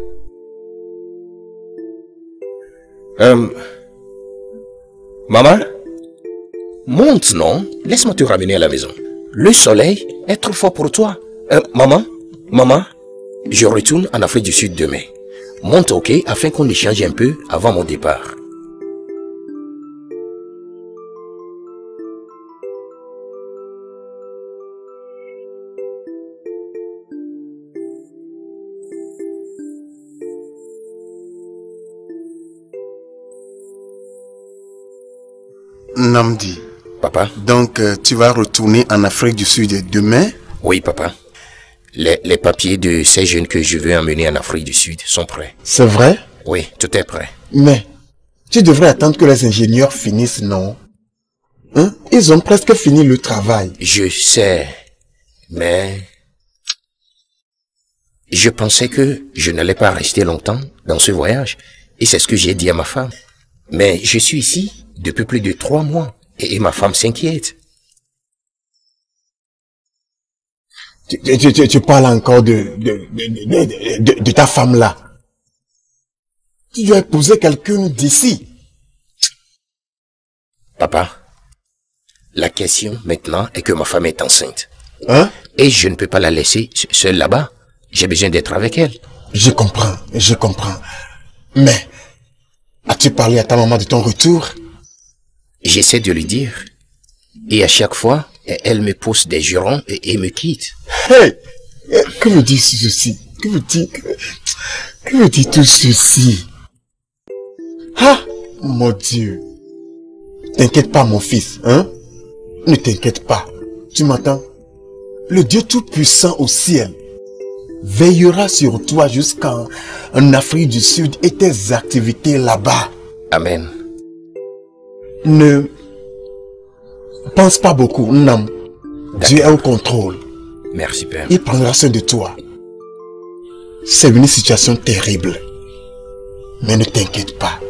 Euh... Maman? Monte, non? Laisse-moi te ramener à la maison. Le soleil est trop fort pour toi. Euh, maman? Maman? Je retourne en Afrique du Sud demain. Monte, ok, afin qu'on échange un peu avant mon départ.
Namdi.
Papa?
Donc, euh, tu vas retourner en Afrique du Sud demain?
Oui, papa. Les, les papiers de ces jeunes que je veux emmener en Afrique du Sud sont prêts.
C'est vrai?
Oui, tout est prêt.
Mais, tu devrais attendre que les ingénieurs finissent, non? Hein? Ils ont presque fini le travail.
Je sais, mais... Je pensais que je n'allais pas rester longtemps dans ce voyage. Et c'est ce que j'ai dit à ma femme. Mais je suis ici depuis plus de trois mois. Et, et ma femme s'inquiète.
Tu, tu, tu, tu parles encore de, de, de, de, de, de ta femme là. Tu dois épouser quelqu'un d'ici.
Papa, la question maintenant est que ma femme est enceinte.
Hein?
Et je ne peux pas la laisser seule là-bas. J'ai besoin d'être avec elle.
Je comprends, je comprends. Mais, as-tu parlé à ta maman de ton retour?
J'essaie de lui dire. Et à chaque fois, elle me pousse des jurons et, et me quitte.
Hey! Que veut dire ceci? Que veut dire... Que veut dire tout ceci? Ah! Mon Dieu! T'inquiète pas, mon fils, hein? Ne t'inquiète pas. Tu m'entends? Le Dieu Tout-Puissant au ciel veillera sur toi jusqu'en Afrique du Sud et tes activités là-bas.
Amen.
Ne pense pas beaucoup, non. Dieu est au contrôle.
Merci, Père.
Il prendra soin de toi. C'est une situation terrible. Mais ne t'inquiète pas.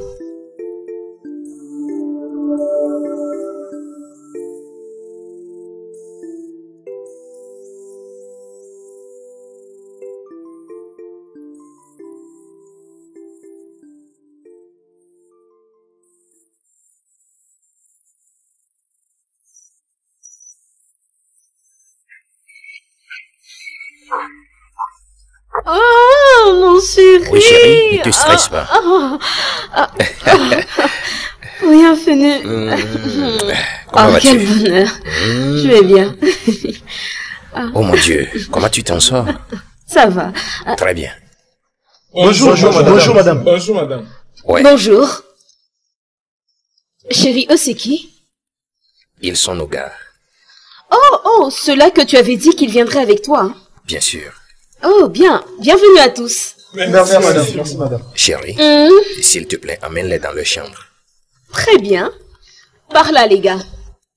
Oh, mon chéri.
Oui, chérie, ne te stresse pas.
Oh, oh, oh. Bienvenue.
Mmh.
Oh,
Comment vas-tu?
quel bonheur.
Mmh.
Je vais bien.
Oh mon Dieu, comment tu t'en sors?
Ça va.
Très bien.
Bonjour, bonjour, madame. Bonjour, madame.
Bonjour, madame.
Ouais.
Bonjour. Chérie, eux, c'est qui?
Ils sont nos gars.
Oh, oh, ceux-là que tu avais dit qu'ils viendraient avec toi. Hein.
Bien sûr.
Oh, bien. Bienvenue à tous.
Merci, Merci madame. Merci, madame.
Chérie,
Mmh.
s'il te plaît, amène-les dans leur chambre.
Très bien. Par là, les gars.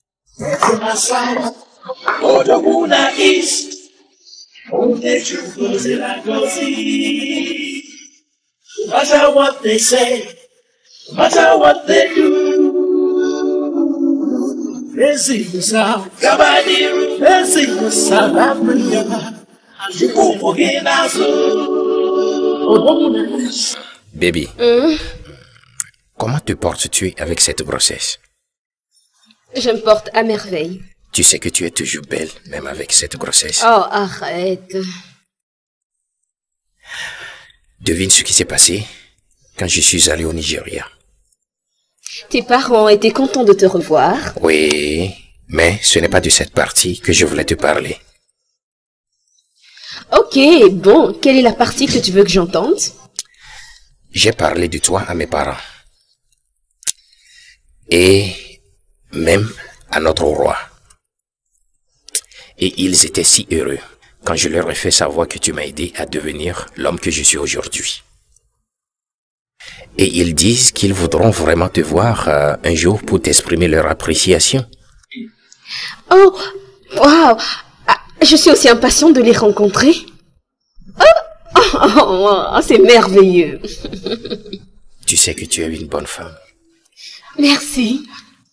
Baby,
Mmh.
comment te portes-tu avec cette grossesse?
Je me porte à merveille.
Tu sais que tu es toujours belle, même avec cette grossesse.
Oh, arrête.
Devine ce qui s'est passé quand je suis allé au Nigeria.
Tes parents étaient contents de te revoir.
Oui, mais ce n'est pas de cette partie que je voulais te parler.
Ok, bon, quelle est la partie que tu veux que j'entende?
J'ai parlé de toi à mes parents. Et même à notre roi. Et ils étaient si heureux quand je leur ai fait savoir que tu m'as aidé à devenir l'homme que je suis aujourd'hui. Et ils disent qu'ils voudront vraiment te voir euh, un jour pour t'exprimer leur appréciation.
Oh, waouh, ah, je suis aussi impatiente de les rencontrer. Oh, oh, oh, oh, c'est merveilleux.
Tu sais que tu es une bonne femme.
Merci.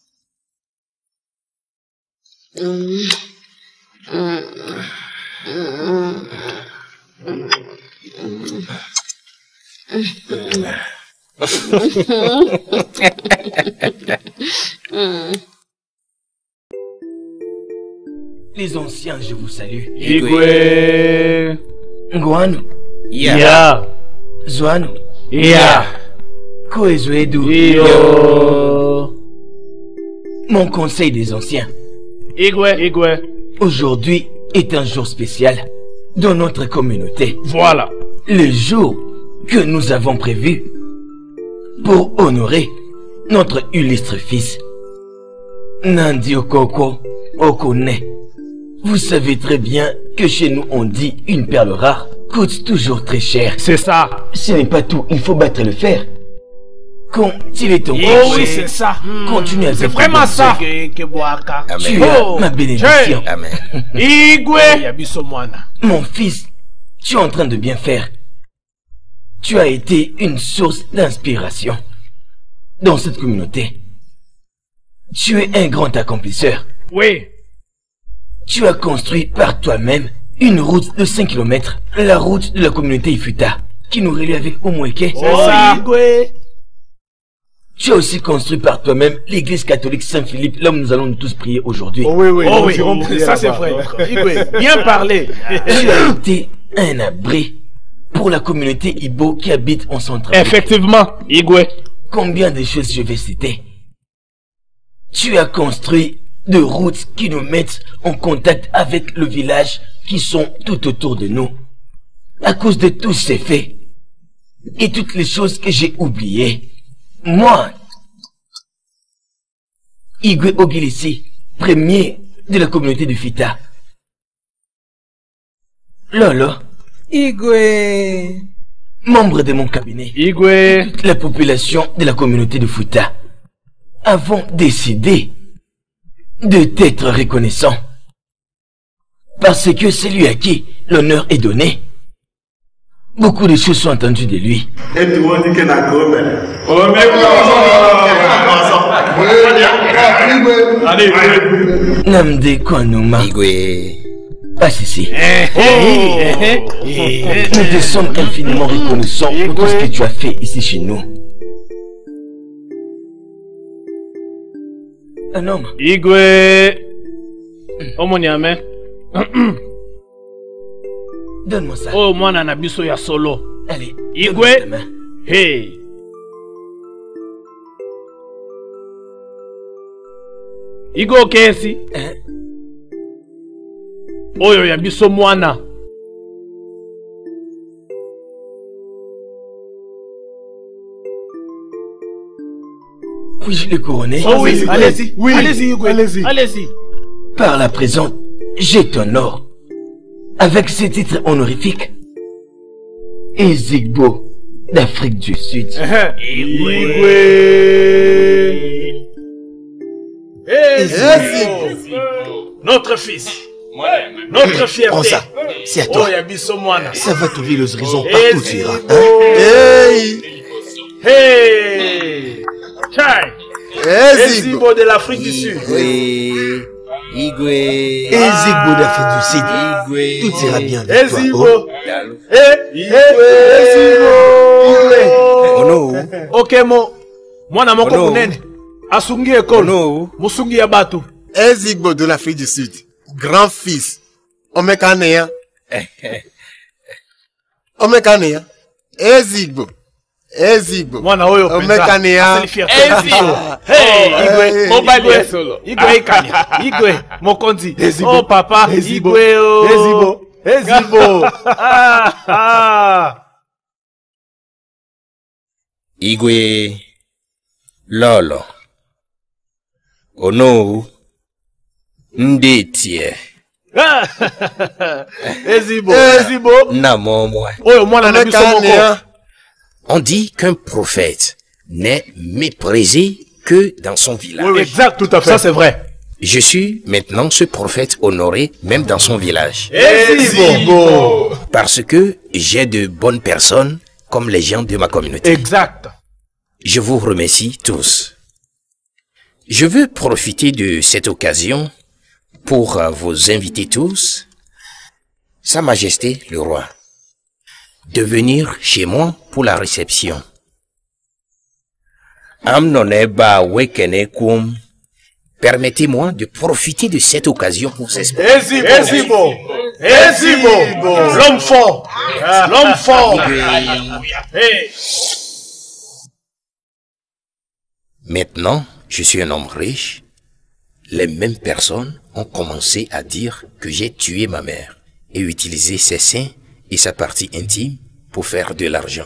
Mmh. Mmh. Mmh. Mmh.
Les anciens, je vous salue.
Igwe.
Ngwanu.
Ya.
Zwanu.
Ya.
Koezuedu.
Yo.
Mon conseil des anciens.
Igwe. Igwe.
Aujourd'hui est un jour spécial dans notre communauté.
Voilà.
Le jour que nous avons prévu pour honorer notre illustre fils. Nandi Okoko Okone. Vous savez très bien que chez nous on dit une perle rare coûte toujours très cher.
C'est ça.
Ce n'est pas tout, il faut battre le fer. Quand il est encore
Oh
chaud,
oui, c'est ça.
continue à
C'est
faire
vraiment
ton
ça.
bon Tu
Amen.
as
Oh.
ma bénédiction.
Amen.
Igwe. Yabiso mwana.
Mon fils, tu es en train de bien faire. Tu as été une source d'inspiration dans cette communauté. Tu es un grand accomplisseur.
Oui.
Tu as construit par toi-même une route de cinq kilomètres, la route de la communauté Ifuta, qui nous relie avec Omweke.
C'est ça. Igwe.
Tu as aussi construit par toi-même l'église catholique Saint-Philippe, là où nous allons nous tous prier aujourd'hui.
Oh oui, oui. Oh oui. Ça c'est vrai. Igwe. Bien parlé.
Tu as été un abri pour la communauté Ibo qui habite en centre.
Effectivement, Igwe.
Combien de choses je vais citer? Tu as construit de routes qui nous mettent en contact avec le village qui sont tout autour de nous. À cause de tous ces faits et toutes les choses que j'ai oubliées, moi, Igwe Ogilisi, premier de la communauté de Fita, Lolo,
Igwe.
membre de mon cabinet,
Igwe.
toute la population de la communauté de Futa, avons décidé de t'être reconnaissants Parce que c'est lui à qui l'honneur est donné. Beaucoup de choses sont entendues de lui.
Et tout le monde dit qu'il a gros, mais...
Allez, Namde Kwanuma.
Igwe.
Passe ici. Nous te sommes infiniment reconnaissants pour tout ce que tu as fait ici chez nous. Un homme.
Igwe. Omoniame.
Donne-moi ça.
Oh, moi, nana biso ya solo.
Allez,
Igwe. Hey. Igwe okesi.
Hein?
Oyo ya biso mwana.
Puis-je le couronner?
Oh oui, allez-y.
Oui,
allez-y, Igwe.
Allez-y.
Allez-y.
Par la présente, j'ai ton or. Avec ce titre honorifique. Ezigbo d'Afrique du Sud.
Igwe. Ezigbo. Notre fils. Notre fierté.
Prends ça. C'est à toi.
Oh, yabiso mwana.
Ça va t'ouvrir les horizons partout où tu iras. Hein?
Hey!
Hey! Chai! Ezigbo de l'Afrique du Sud.
Oui. Igwe.
Ezigbo d'Afrique du Sud.
Igwe.
Tout ira bien avec toi.
Ezigbo.
Oh.
Eh, Ezigbo.
Oh no.
Ok, mo. Mwana moko
Oh no.
munene. Asungi ekolo.
No.
Musungi ya batu.
Ezigbo de l'Afrique du Sud. Grand-fils. Omekaneya. Omekaneya. Ezigbo. Ezigbo.
Mwana oyo penza.
Omekaneya.
Asali fierté. Ezigbo. Hey, Igwe. Mobali ya solo. Igwe ikani. Igwe. Mokonzi.
Ezigbo.
Oh, papa.
Ezigbo.
Igwe o.
Ezigbo.
Ezigbo. Ah, ah.
Igwe. Lolo. Ono. Ndetie.
Ezigbo. Ezigbo.
Namomo.
Oyo mwana na biso moko.
On dit qu'un prophète n'est méprisé que dans son village.
Oui, oui, exact, tout à fait. Ça, c'est vrai.
Je suis maintenant ce prophète honoré, même dans son village.
Ezigbo.
Parce que j'ai de bonnes personnes comme les gens de ma communauté.
Exact.
Je vous remercie tous. Je veux profiter de cette occasion pour euh, vous inviter tous, Sa Majesté le Roi, de venir chez moi pour la réception. Amnoneba Wekenekum, permettez-moi de profiter de cette occasion pour s'exprimer.
Ezigbo. Ezigbo. L'homme fort. L'homme fort. Hey.
Maintenant, je suis un homme riche. Les mêmes personnes ont commencé à dire que j'ai tué ma mère et utilisé ses seins et sa partie intime pour faire de l'argent.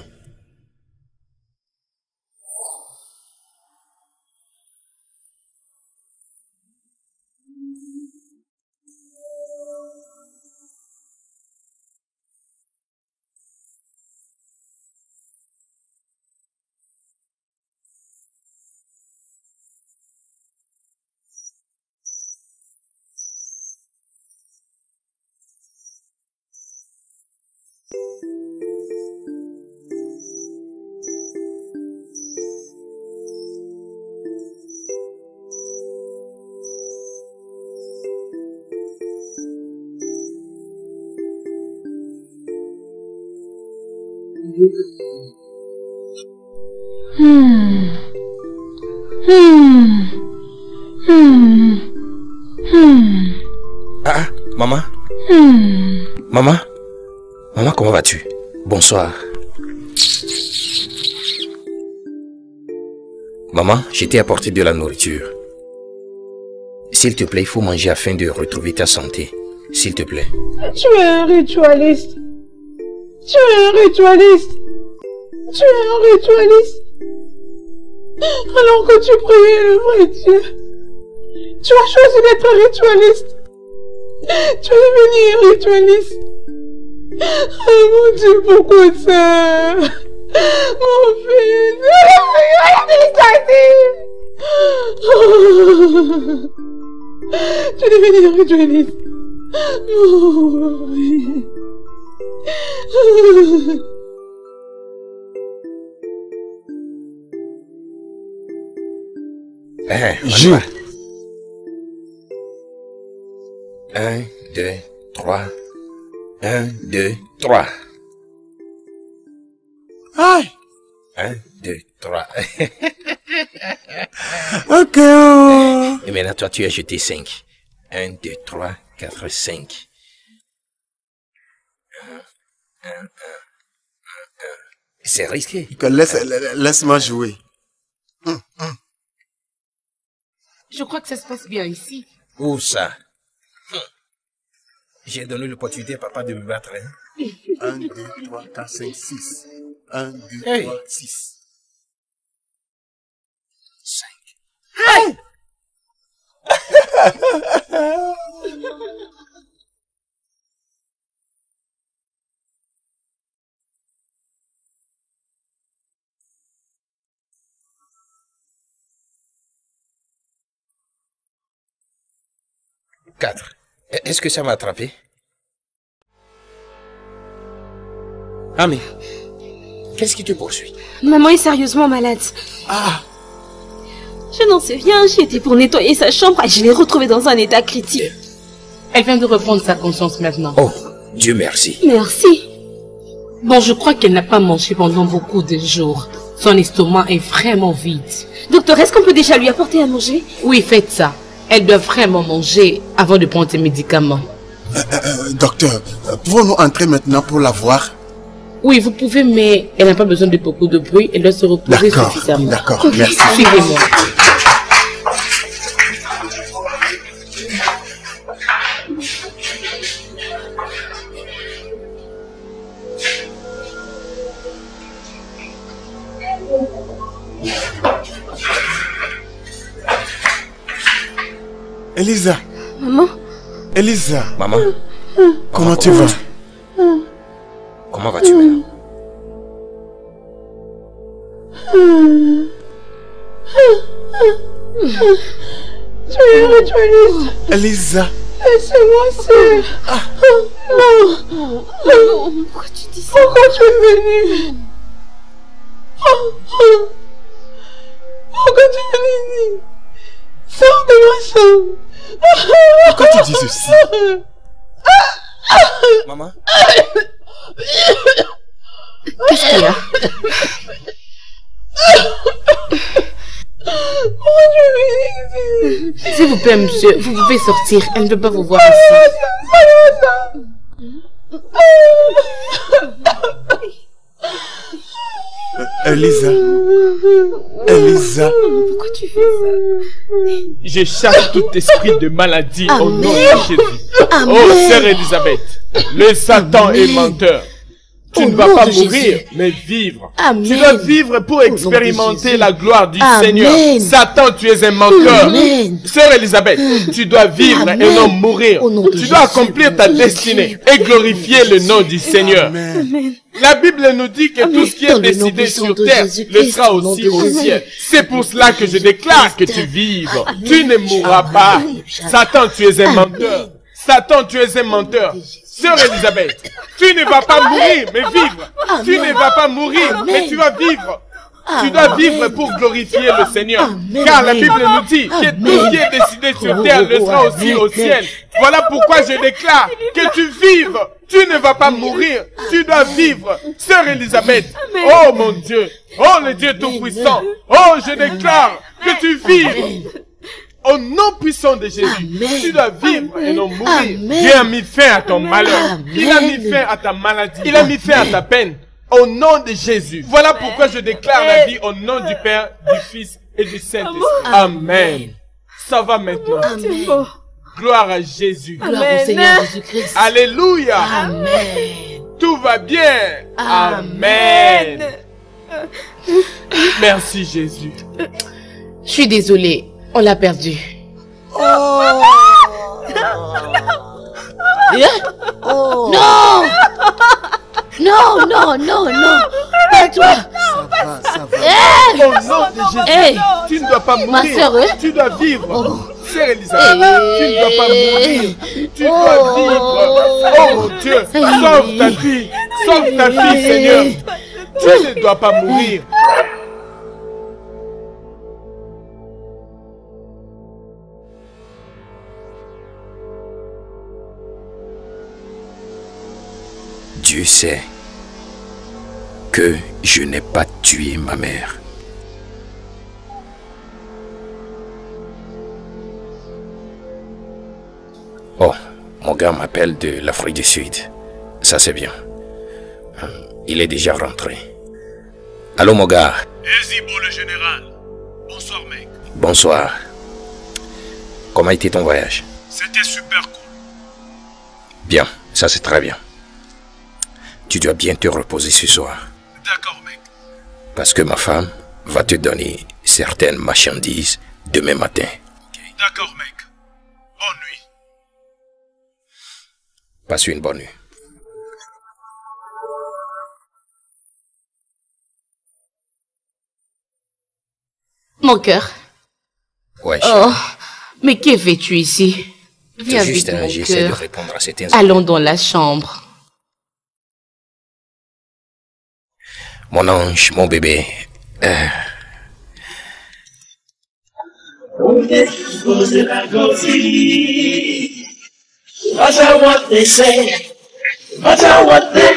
Hmm. Hmm. Hmm. Hmm.
Ah, maman.
Hmm.
Maman. Maman, comment vas-tu? Bonsoir. Maman, je t'ai apporté de la nourriture. S'il te plaît, il faut manger afin de retrouver ta santé. S'il te plaît.
Tu es un ritualiste. Tu es un ritualiste. Tu es un ritualiste. Alors que tu priais le vrai Dieu, tu as choisi d'être un ritualiste. Tu es devenu un ritualiste. Oh mon Dieu, pourquoi ça? Mon fils, tu es devenu un ritualiste.
Eh,
Je.
Un, deux, trois. Un, deux, trois.
Aïe.
Un, deux, trois.
Ok.
Et maintenant, toi, tu as jeté cinq. Un, deux, trois, quatre, cinq. Un, un, un, un, un. C'est risqué.
Laisse, laisse-moi jouer. Hum, hum.
Je crois que ça se passe bien ici.
Où ça? Hum. J'ai donné l'opportunité à papa de me battre. Hein?
un, deux, trois, quatre, cinq, six. un, deux,
Hey.
trois, six.
cinq. Hey! Quatre. Est-ce que ça m'a attrapé? Ah mais, qu'est-ce qui te poursuit?
Maman est sérieusement malade.
Ah!
Je n'en sais rien, j'y étais pour nettoyer sa chambre et je l'ai retrouvée dans un état critique.
Elle vient de reprendre sa conscience maintenant.
Oh, Dieu merci.
Merci.
Bon, je crois qu'elle n'a pas mangé pendant beaucoup de jours. Son estomac est vraiment vide.
Docteur, est-ce qu'on peut déjà lui apporter à manger?
Oui, faites ça. Elle doit vraiment manger avant de prendre ses médicaments.
Euh, euh, docteur, euh, pouvons-nous entrer maintenant pour la voir?
Oui, vous pouvez, mais elle n'a pas besoin de beaucoup de bruit. Elle doit se reposer
D'accord,
suffisamment.
d'accord, merci.
Suivez-moi.
Elisa.
Maman?
Elisa.
Maman.
Comment tu vas?
Comment vas-tu maintenant?
Tu es retournée.
Elisa.
Laisse-moi seule.
Ah.
Non.
Non. Pourquoi tu dis ça?
Pourquoi tu es venue? Pourquoi tu es venue? Sors de ma chambre.
Pourquoi tu dis ceci?
Maman?
Qu'est-ce qu'il y a?
Pourquoi tu es venue ici?
S'il vous plaît, monsieur, vous pouvez sortir. Elle ne veut pas vous voir ici.
Elisa. Elisa.
Pourquoi tu fais ça?
Je chasse tout esprit de maladie au nom de Jésus.
Amen.
Oh, sœur Elisabeth, le Satan
Amen.
est menteur. Tu
Au
ne vas
nom
pas
de
mourir,
Jésus.
mais vivre.
Amen.
Tu dois vivre pour
Au nom de
expérimenter
Jésus.
la gloire du
Amen.
Seigneur. Satan, tu es un menteur.
Amen.
Sœur Elisabeth, tu dois vivre
Amen.
et non mourir.
Au nom de
Tu
Jésus.
dois accomplir ta destinée et glorifier le nom du Seigneur.
Amen.
La Bible nous dit que
Amen.
tout ce qui
Dans
est
le nom
décidé
puissant
sur
de
terre
Jésus-Christ,
le sera
au nom
aussi
de
au
Jésus.
ciel. C'est pour cela que je déclare que tu vives.
Amen.
Tu ne mourras pas.
Amen.
Satan, tu es un
Amen.
menteur. Satan, tu es un menteur. Sœur Elisabeth, tu ne vas pas mourir, mais vivre. Tu ne vas pas mourir,
Amen.
mais tu vas vivre. Tu
Amen.
dois vivre pour glorifier le Seigneur.
Amen.
Car la Bible nous dit que
Amen.
tout ce qui est décidé sur terre le sera aussi au ciel. Voilà pourquoi je déclare que tu vives. Tu ne vas pas mourir. Tu dois vivre. Sœur Elisabeth. Oh mon Dieu. Oh le Dieu Tout-Puissant. Oh, je déclare que tu vives. Au nom puissant de Jésus,
Amen.
tu dois vivre et non mourir.
Amen.
Dieu a mis fin à ton malheur.
Amen.
Il a mis fin à ta maladie. Il a mis fin à ta peine. Au nom de Jésus. Voilà pourquoi je déclare la vie au nom du Père, du Fils et du Saint-Esprit. Amen. Ça va maintenant.
Amen.
Gloire à Jésus.
Gloire au Seigneur Jésus-Christ.
Alléluia.
Amen.
Tout va bien. Amen. Merci Jésus.
Je suis désolée, on l'a perdu. Hein? Non! Non, non, non, non! Pas toi!
Ça va, ça va.
Hey!
Au nom de Jésus.
Hey!
Tu ne dois pas mourir.
Ma sœur, hein?
Tu dois vivre.
Oh,
sœur Elisabeth, tu ne dois pas mourir. Tu dois vivre. Oh mon Dieu, sauve ta fille. Sauve ta fille, Seigneur. Tu ne dois pas mourir.
Dieu sait que je n'ai pas tué ma mère. Oh, mon gars m'appelle de l'Afrique du Sud. Ça c'est bien. Il est déjà rentré. Allô mon gars.
Ezibo le général. Bonsoir mec.
Bonsoir. Comment a été ton voyage?
C'était super cool.
Bien, ça c'est très bien. Tu dois bien te reposer ce soir.
D'accord mec.
Parce que ma femme va te donner certaines marchandises demain matin.
Okay. D'accord mec. Bonne nuit.
Passe une bonne nuit.
Mon cœur.
Ouais,
oh, mais que fais-tu ici? Viens
juste
vite,
un,
mon
j'essaie de
cœur.
répondre à cette insolence.
Allons dans la chambre.
Mon ange, mon bébé. Euh...
Matter what they say, matter what they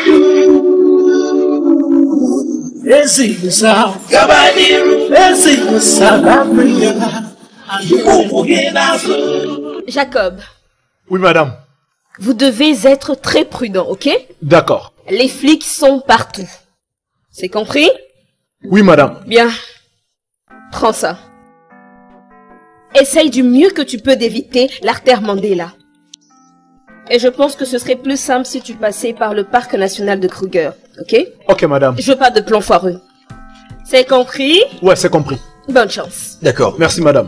do, they see the South, Gabadiru, they see the South Africa, and you won't get out.
Jacob.
Oui, madame.
Vous devez être très prudent, ok?
D'accord.
Les flics sont partout. C'est compris?
Oui, madame.
Bien. Prends ça. Essaye du mieux que tu peux d'éviter l'artère Mandela. Et je pense que ce serait plus simple si tu passais par le parc national de Kruger, ok?
Ok, madame.
Je veux pas de plan foireux. C'est compris?
Ouais, c'est compris.
Bonne chance.
D'accord. Merci, madame.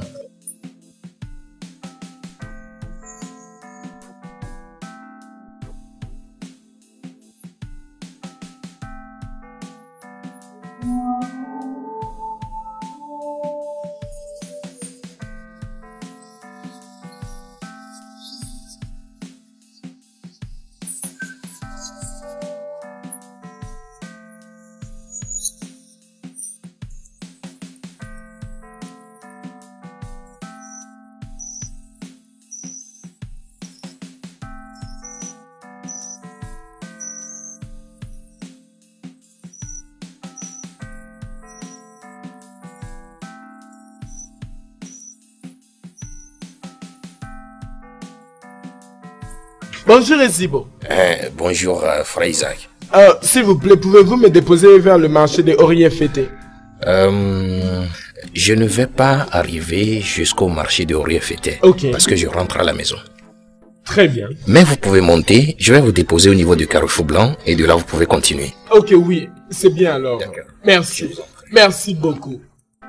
Bonjour Ezibo.
Euh, bonjour, euh, frère Isaac.
Euh, S'il vous plaît, pouvez-vous me déposer vers le marché des Oriers fêtés?
Euh, je ne vais pas arriver jusqu'au marché des Oriers fêtés.
Ok.
Parce que je rentre à la maison.
Très bien.
Mais vous pouvez monter, je vais vous déposer au niveau du carrefour blanc et de là vous pouvez continuer.
Ok, oui, c'est bien alors. Merci. Merci beaucoup.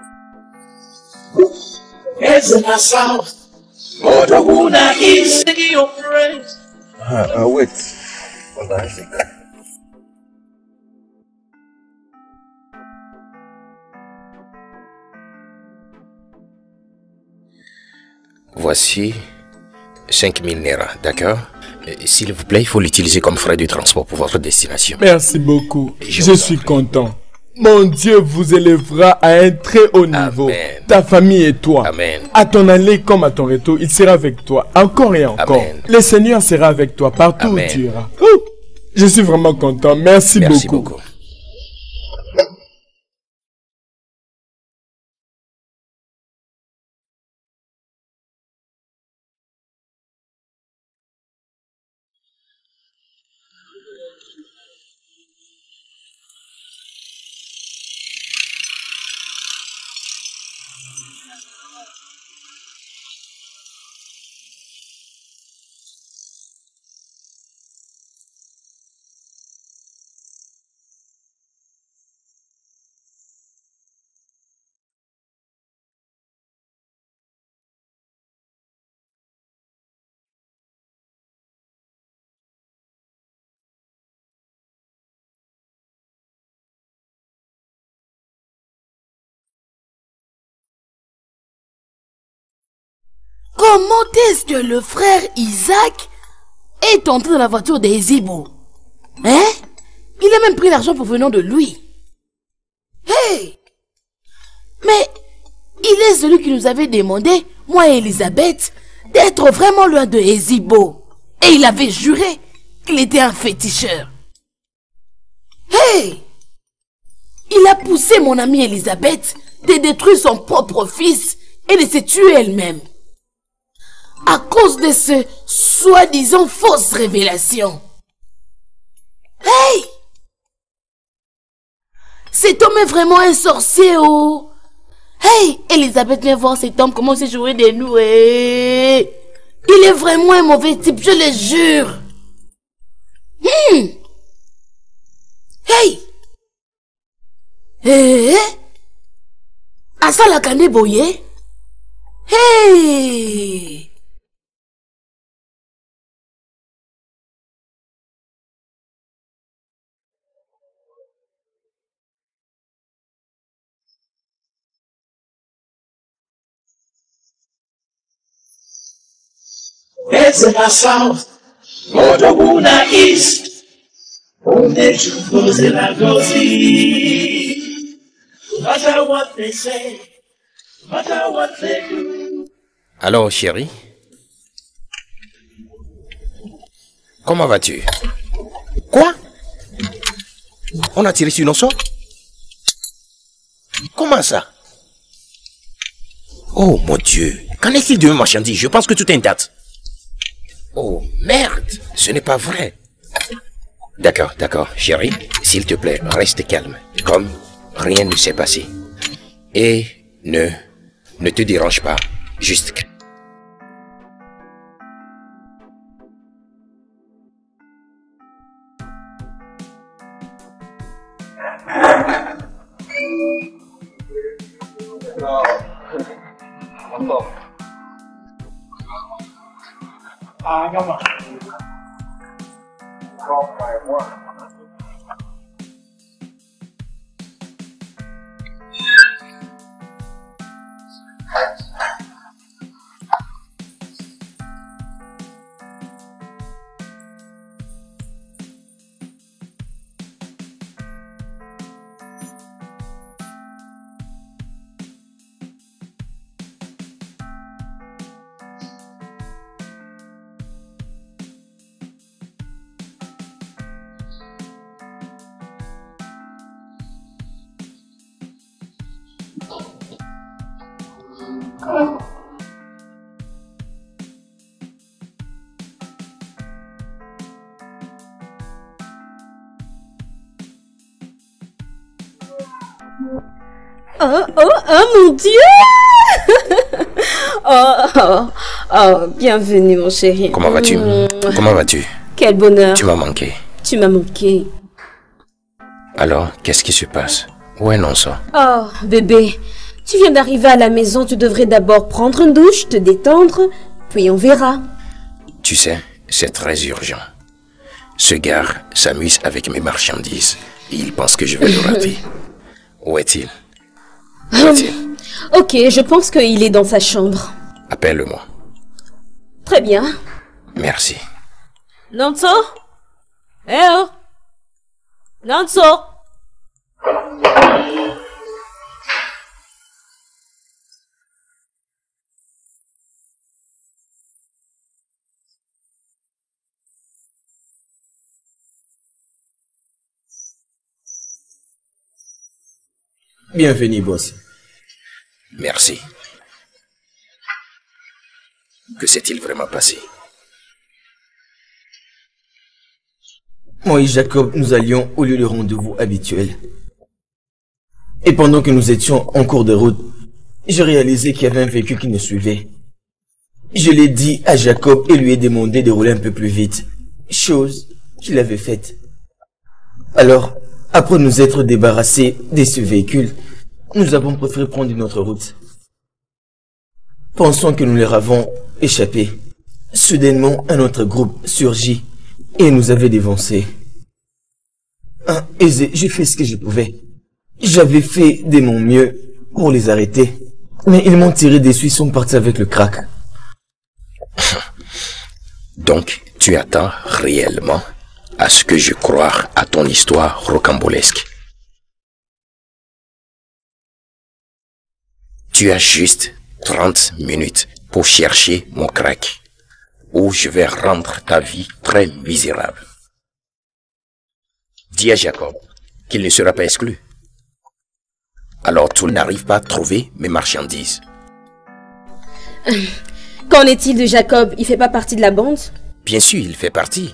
Heads in the South, oh, the Huna is singing your praise.
Ah, ah, wait. Hold on a second.
Voici cinq mille Naira, d'accord? S'il vous plaît, il faut l'utiliser comme frais de transport pour votre destination.
Merci beaucoup. Je,
Je
suis content. Mon Dieu vous élèvera à un très haut niveau.
Amen.
Ta famille et toi.
Amen.
À ton aller comme à ton retour, il sera avec toi. Encore et encore.
Amen.
Le Seigneur sera avec toi partout
Amen.
où tu iras. Ouh, je suis vraiment content. Merci,
Merci
beaucoup.
beaucoup.
comment est-ce que le frère Isaac est entré dans la voiture d'Ezibo? Hein? Il a même pris l'argent provenant de lui. Hey! Mais il est celui qui nous avait demandé, moi et Elisabeth, d'être vraiment loin de Ezibo. Et il avait juré qu'il était un féticheur. Hey! Il a poussé mon amie Elisabeth de détruire son propre fils et de se tuer elle-même. À cause de ce soi-disant fausse révélation. Hey! Cet homme est vraiment un sorcier, oh! Hey! Elisabeth, viens voir cet homme, comment il s'est joué de nous, hey! Il est vraiment un mauvais type, je le jure! Hmm! Hey! Hey! Asa la kane boye? Hey!
It's in my south, Odoguna east, Ondechukoze la gozi. No matter what they say, no matter what they do.
Alors, chérie, comment vas-tu? Quoi? On a tiré sur nos sorts? Comment ça? Oh mon Dieu, qu'en est-il de mes marchandises? Je pense que tout est intact. Oh merde, ce n'est pas vrai. D'accord, d'accord, chérie, s'il te plaît, reste calme, comme rien ne s'est passé. Et ne, ne te dérange pas, juste...
Ah, come on. Call my work.
Oh, oh, oh mon Dieu! oh, oh, oh, bienvenue mon chéri.
Comment vas-tu? Mmh. Comment vas-tu?
Quel bonheur.
Tu m'as manqué.
Tu m'as manqué.
Alors, qu'est-ce qui se passe? Où est Nonso?
Oh, bébé, tu viens d'arriver à la maison, tu devrais d'abord prendre une douche, te détendre, puis on verra.
Tu sais, c'est très urgent. Ce gars s'amuse avec mes marchandises et il pense que je vais le rater. Où est-il? Où est-il?
Ok, je pense qu'il est dans sa chambre.
Appelle-le-moi.
Très bien.
Merci.
Nonso? Eh oh! Nonso?
Bienvenue, boss.
Merci. Que s'est-il vraiment passé?
Moi et Jacob, nous allions au lieu de rendez-vous habituel. Et pendant que nous étions en cours de route, j'ai réalisé qu'il y avait un véhicule qui nous suivait. Je l'ai dit à Jacob et lui ai demandé de rouler un peu plus vite, chose qu'il avait faite. Alors, après nous être débarrassés de ce véhicule, nous avons préféré prendre une autre route. Pensant que nous leur avons échappé, soudainement un autre groupe surgit et nous avait dévancés. Ah, Aisé, j'ai fait ce que je pouvais. J'avais fait de mon mieux pour les arrêter, mais ils m'ont tiré dessus, ils sont partis avec le crack.
Donc, tu attends réellement à ce que je croie à ton histoire rocambolesque. Tu as juste trente minutes pour chercher mon crack, ou je vais rendre ta vie très misérable. Dis à Jacob qu'il ne sera pas exclu. Alors tu n'arrives pas à trouver mes marchandises.
Qu'en est-il de Jacob? Il fait pas partie de la bande?
Bien sûr, il fait partie.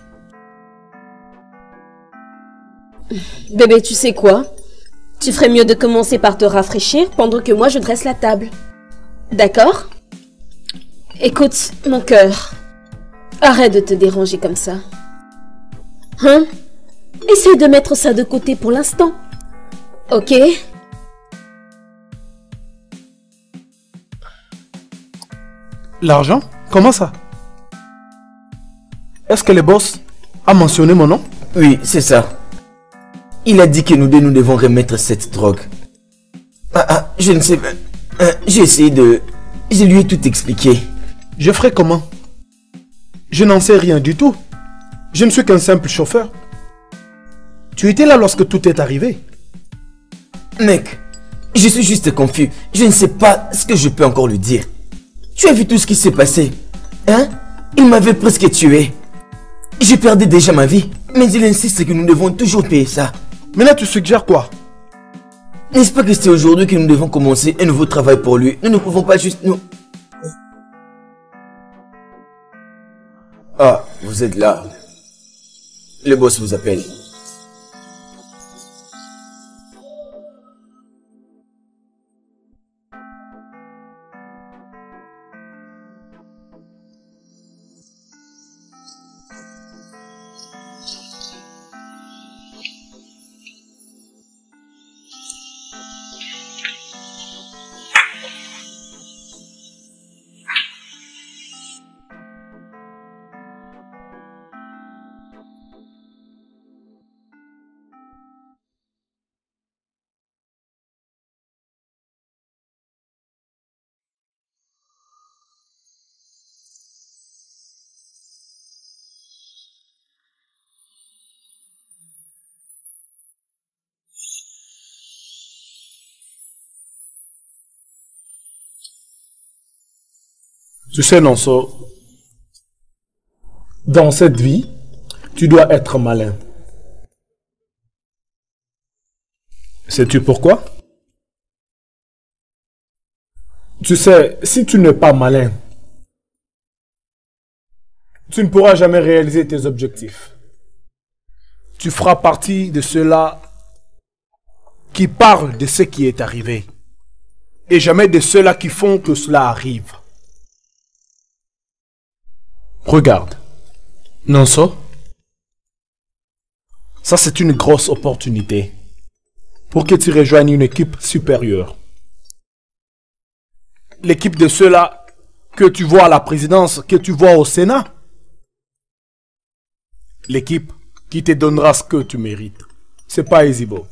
Bébé, tu sais quoi? Tu ferais mieux de commencer par te rafraîchir pendant que moi je dresse la table. D'accord? Écoute, mon cœur. Arrête de te déranger comme ça. Hein? Essaye de mettre ça de côté pour l'instant. Ok?
L'argent? Comment ça? Est-ce que le boss a mentionné mon nom?
Oui, c'est ça. Il a dit que nous deux, nous devons remettre cette drogue. Ah, ah, je ne sais pas. Ah, j'ai essayé de... Je lui ai tout expliqué.
Je ferai comment? Je n'en sais rien du tout. Je ne suis qu'un simple chauffeur. Tu étais là lorsque tout est arrivé.
Mec, je suis juste confus. Je ne sais pas ce que je peux encore lui dire. Tu as vu tout ce qui s'est passé? Hein? Il m'avait presque tué. J'ai perdu déjà ma vie. Mais il insiste que nous devons toujours payer ça.
Mais là, tu suggères quoi?
N'est-ce pas que c'est aujourd'hui que nous devons commencer un nouveau travail pour lui? Nous ne pouvons pas juste nous... Ah, vous êtes là. Le boss vous appelle.
Tu sais, Nonso, dans cette vie, tu dois être malin. Sais-tu pourquoi? Tu sais, si tu n'es pas malin, tu ne pourras jamais réaliser tes objectifs. Tu feras partie de ceux-là qui parlent de ce qui est arrivé et jamais de ceux-là qui font que cela arrive. Regarde, Nonso, ça c'est une grosse opportunité pour que tu rejoignes une équipe supérieure. L'équipe de ceux-là que tu vois à la présidence, que tu vois au Sénat. L'équipe qui te donnera ce que tu mérites. C'est pas Ezibo.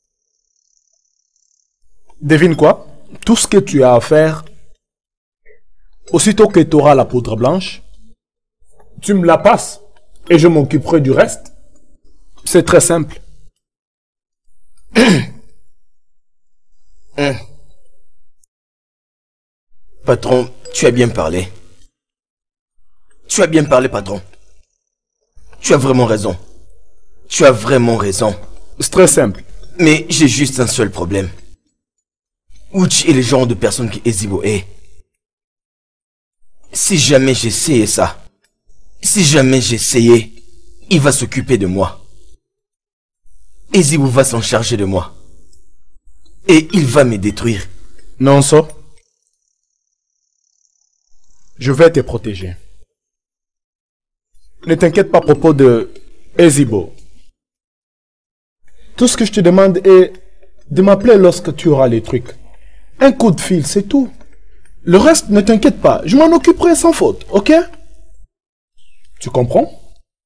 Devine quoi? Tout ce que tu as à faire, aussitôt que tu auras la poudre blanche, tu me la passes et je m'occuperai du reste. C'est très simple.
Patron, tu as bien parlé. Tu as bien parlé, patron. Tu as vraiment raison. Tu as vraiment raison.
C'est très simple.
Mais j'ai juste un seul problème. Uchi est le genre de personne qui Ezibo est. Si jamais j'essayais ça, si jamais j'essayais, il va s'occuper de moi. Ezibo va s'en charger de moi. Et il va me détruire.
Nonso, je vais te protéger. Ne t'inquiète pas à propos de Ezibo. Tout ce que je te demande est de m'appeler lorsque tu auras les trucs. Un coup de fil, c'est tout. Le reste, ne t'inquiète pas, je m'en occuperai sans faute, ok? Tu comprends?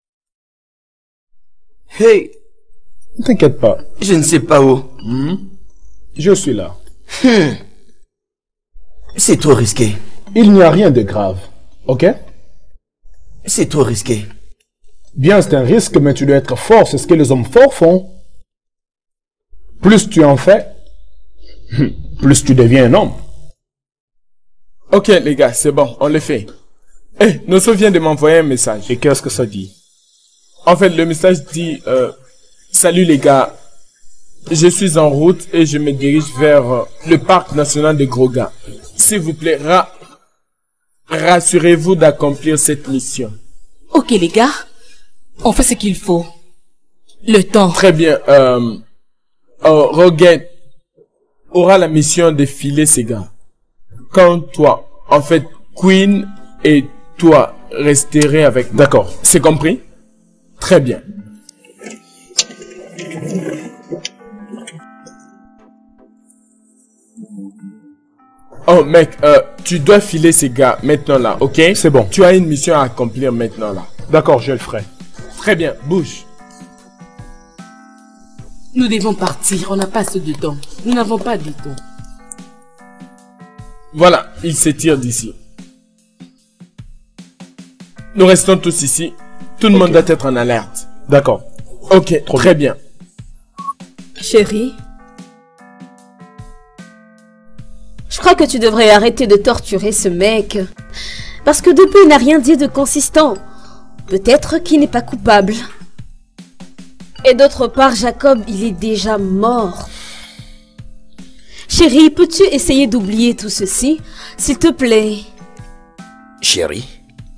Hey!
Ne t'inquiète pas.
Je ne sais pas où.
Hmm? Je suis là.
Hmm. C'est trop risqué.
Il n'y a rien de grave, ok?
C'est trop risqué.
Bien, c'est un risque, mais tu dois être fort. C'est ce que les hommes forts font. Plus tu en fais, plus tu deviens un homme.
Ok, les gars, c'est bon, on le fait. Eh, hey, Nosso vient de m'envoyer un message.
Et qu'est-ce que ça dit?
En fait, le message dit euh, salut les gars, je suis en route et je me dirige vers euh, le parc national de Groga. S'il vous plaît, ra rassurez-vous d'accomplir cette mission.
Ok les gars, on fait ce qu'il faut. Le temps.
Très bien. Euh, euh, Roguette aura la mission de filer ces gars. Quand toi, en fait, Queen et toi resterez avec moi.
D'accord.
C'est compris? Très bien. Oh mec, euh, tu dois filer ces gars maintenant là, ok?
C'est bon.
Tu as une mission à accomplir maintenant là.
D'accord, je le ferai.
Très bien, bouge.
Nous devons partir, on n'a pas assez de temps. Nous n'avons pas de temps.
Voilà, il s'étire d'ici. Nous restons tous ici. Tout le okay. monde doit être en alerte.
D'accord.
Ok, Trop très bien. bien.
Chérie, je crois que tu devrais arrêter de torturer ce mec. Parce que depuis, il n'a rien dit de consistant. Peut-être qu'il n'est pas coupable. Et d'autre part, Jacob, il est déjà mort. Chérie, peux-tu essayer d'oublier tout ceci, s'il te plaît?
Chérie,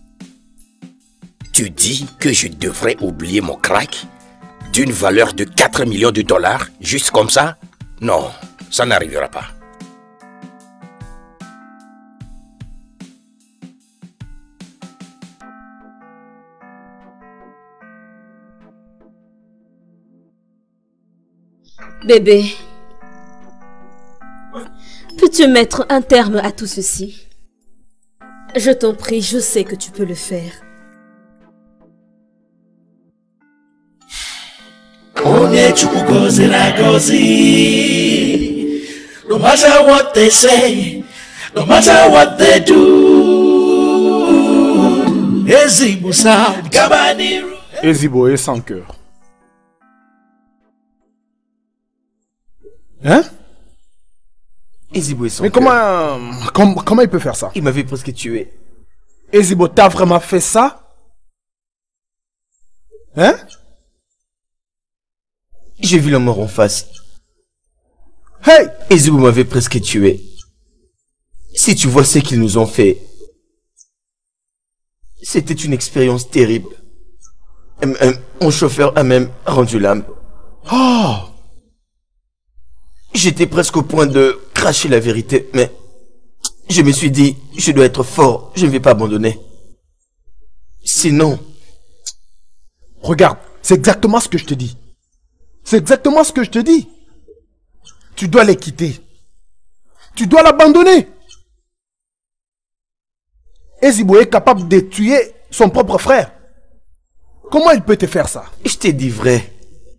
tu dis que je devrais oublier mon crack d'une valeur de quatre millions de dollars, juste comme ça? Non, ça n'arrivera pas.
Bébé, peux-tu mettre un terme à tout ceci? Je t'en prie, je sais que tu peux le faire.
No matter what they say, no matter what they do, Ezibo Sound, Kabaniru.
Ezibo est sans cœur. Hein?
Ezibo est sans
Mais comment, euh, comment, comment il peut faire ça?
Il m'avait presque tué.
Ezibo, t'as vraiment fait ça? Hein?
J'ai vu la mort en face.
Hey!
Ezibo m'avait presque tué. Si tu vois ce qu'ils nous ont fait, c'était une expérience terrible. Mon chauffeur a même rendu l'âme.
Oh!
J'étais presque au point de cracher la vérité, mais je me suis dit, je dois être fort, je ne vais pas abandonner. Sinon...
Regarde, c'est exactement ce que je te dis. C'est exactement ce que je te dis. Tu dois les quitter. Tu dois l'abandonner. Ezibo est capable de tuer son propre frère. Comment il peut te faire ça?
Je t'ai dit vrai.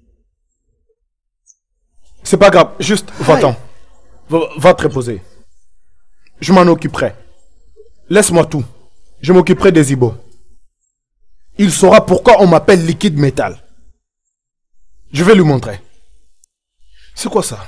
C'est pas grave, juste va-t'en. Va, va te reposer. Je m'en occuperai. Laisse-moi tout. Je m'occuperai d'Ezibo. Il saura pourquoi on m'appelle liquide métal. Je vais lui montrer. C'est quoi ça?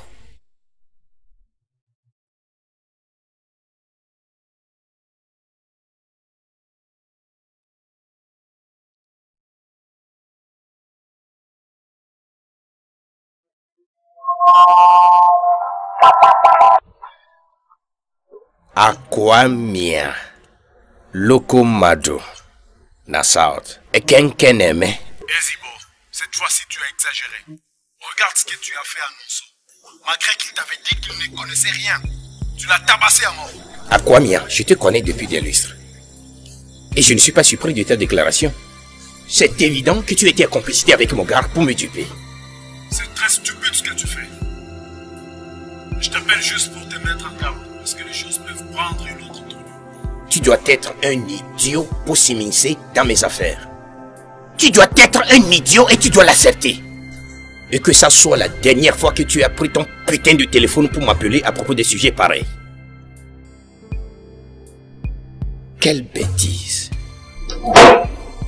Aquamia, Lokomado, Nassau, et Kenkeneme.
Ezibo, cette fois-ci tu as exagéré. Regarde ce que tu as fait à Nosso. Malgré qu'il t'avait dit qu'il ne connaissait rien, tu l'as tabassé à mort.
Aquamia, je te connais depuis des lustres. Et je ne suis pas surpris de ta déclaration. C'est évident que tu étais en complicité avec mon gars pour me duper.
C'est très stupide ce que tu fais. Je t'appelle juste pour te mettre en garde, parce que les choses peuvent prendre une autre tournure.
Tu dois être un idiot pour s'immiscer dans mes affaires. Tu dois être un idiot et tu dois l'accepter. Et que ça soit la dernière fois que tu as pris ton putain de téléphone pour m'appeler à propos des sujets pareils. Quelle bêtise.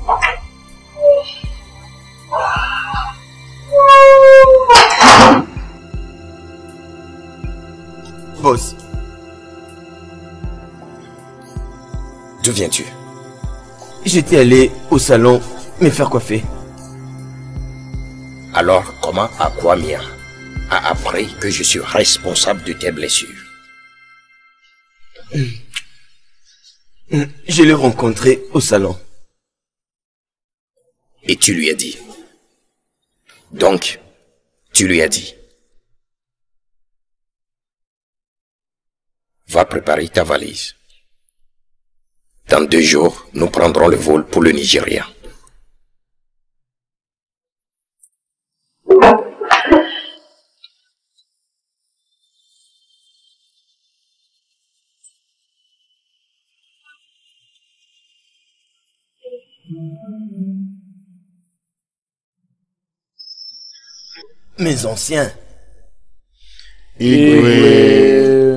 boss.
D'où viens-tu?
J'étais allé au salon me faire coiffer.
Alors, comment Akwamia a appris que je suis responsable de tes blessures?
Je l'ai rencontré au salon.
Et tu lui as dit? Donc, tu lui as dit? Va préparer ta valise. Dans deux jours, nous prendrons le vol pour le Nigeria.
Mes anciens.
Igwe.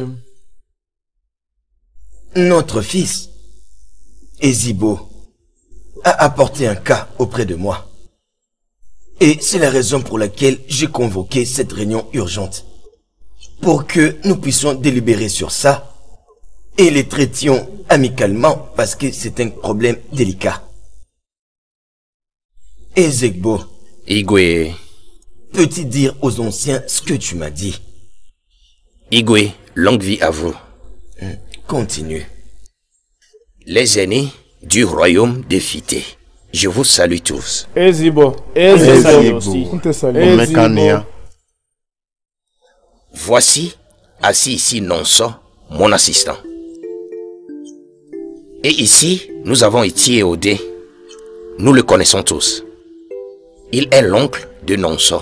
Notre fils, Ezibo, a apporté un cas auprès de moi. Et c'est la raison pour laquelle j'ai convoqué cette réunion urgente. Pour que nous puissions délibérer sur ça et les traitions amicalement parce que c'est un problème délicat. Ezegbo.
Igwe.
Peux-tu dire aux anciens ce que tu m'as dit?
Igwe, longue vie à vous.
Continue.
Les aînés du royaume de Fité, je vous salue tous.
Ezibo. Ezibo.
Voici, assis ici Nonso, mon assistant. Et ici, nous avons Iti Odé. Nous le connaissons tous. Il est l'oncle de Nonso.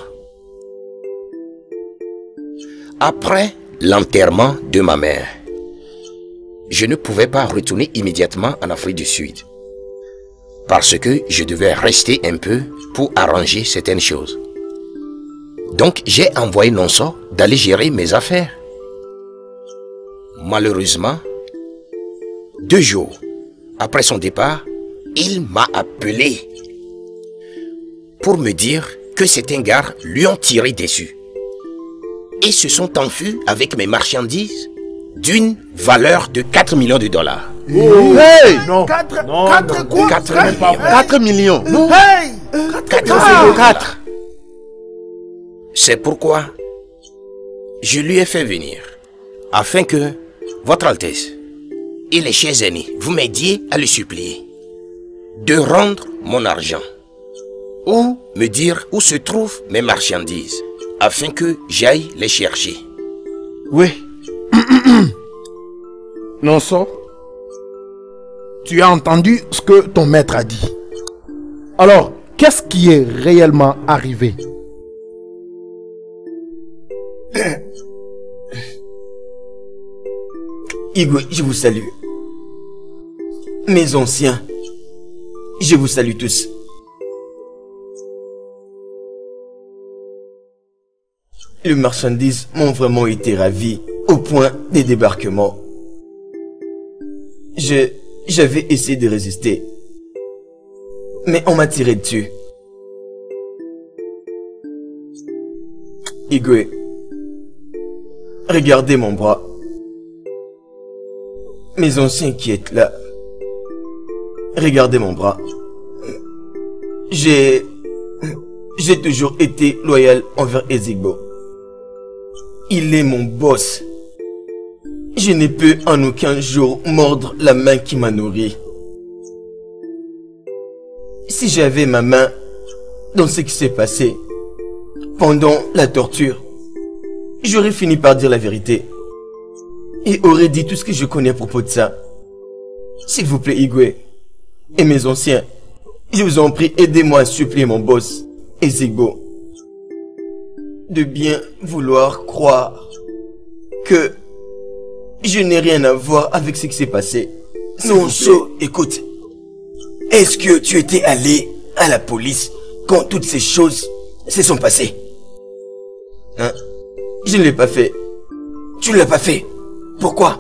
Après l'enterrement de ma mère, je ne pouvais pas retourner immédiatement en Afrique du Sud. Parce que je devais rester un peu pour arranger certaines choses. Donc j'ai envoyé Nonso d'aller gérer mes affaires. Malheureusement, deux jours après son départ, il m'a appelé pour me dire que certains gars lui ont tiré dessus et se sont enfuis avec mes marchandises d'une valeur de quatre millions de dollars.
Oh. Hey!
Non.
quatre,
non,
quatre
non,
quoi?
quatre,
quatre millions.
Non.
Hey!
quatre. C'est pourquoi je lui ai fait venir, afin que, Votre Altesse et les chers aînés, vous m'aidiez à le supplier de rendre mon argent ou me dire où se trouvent mes marchandises, afin que j'aille les chercher.
Oui.
Nonso, tu as entendu ce que ton maître a dit. Alors, qu'est-ce qui est réellement arrivé?
Igwe, je vous salue. Mes anciens, je vous salue tous. Les marchandises m'ont vraiment été ravis au point des débarquements. Je, j'avais essayé de résister, mais on m'a tiré dessus. Igwe, regardez mon bras. Mes anciens qui êtes là, regardez mon bras. J'ai, j'ai toujours été loyal envers Ezigbo. Il est mon boss. Je ne peux en aucun jour mordre la main qui m'a nourri. Si j'avais ma main dans ce qui s'est passé pendant la torture, j'aurais fini par dire la vérité et aurait dit tout ce que je connais à propos de ça. S'il vous plaît, Igwe et mes anciens, je vous en prie, aidez-moi à supplier mon boss, Ezigbo, de bien vouloir croire que je n'ai rien à voir avec ce qui s'est passé. Non, So, écoute. Est-ce que tu étais allé à la police quand toutes ces choses se sont passées? Hein? Je ne l'ai pas fait. Tu ne l'as pas fait. Pourquoi?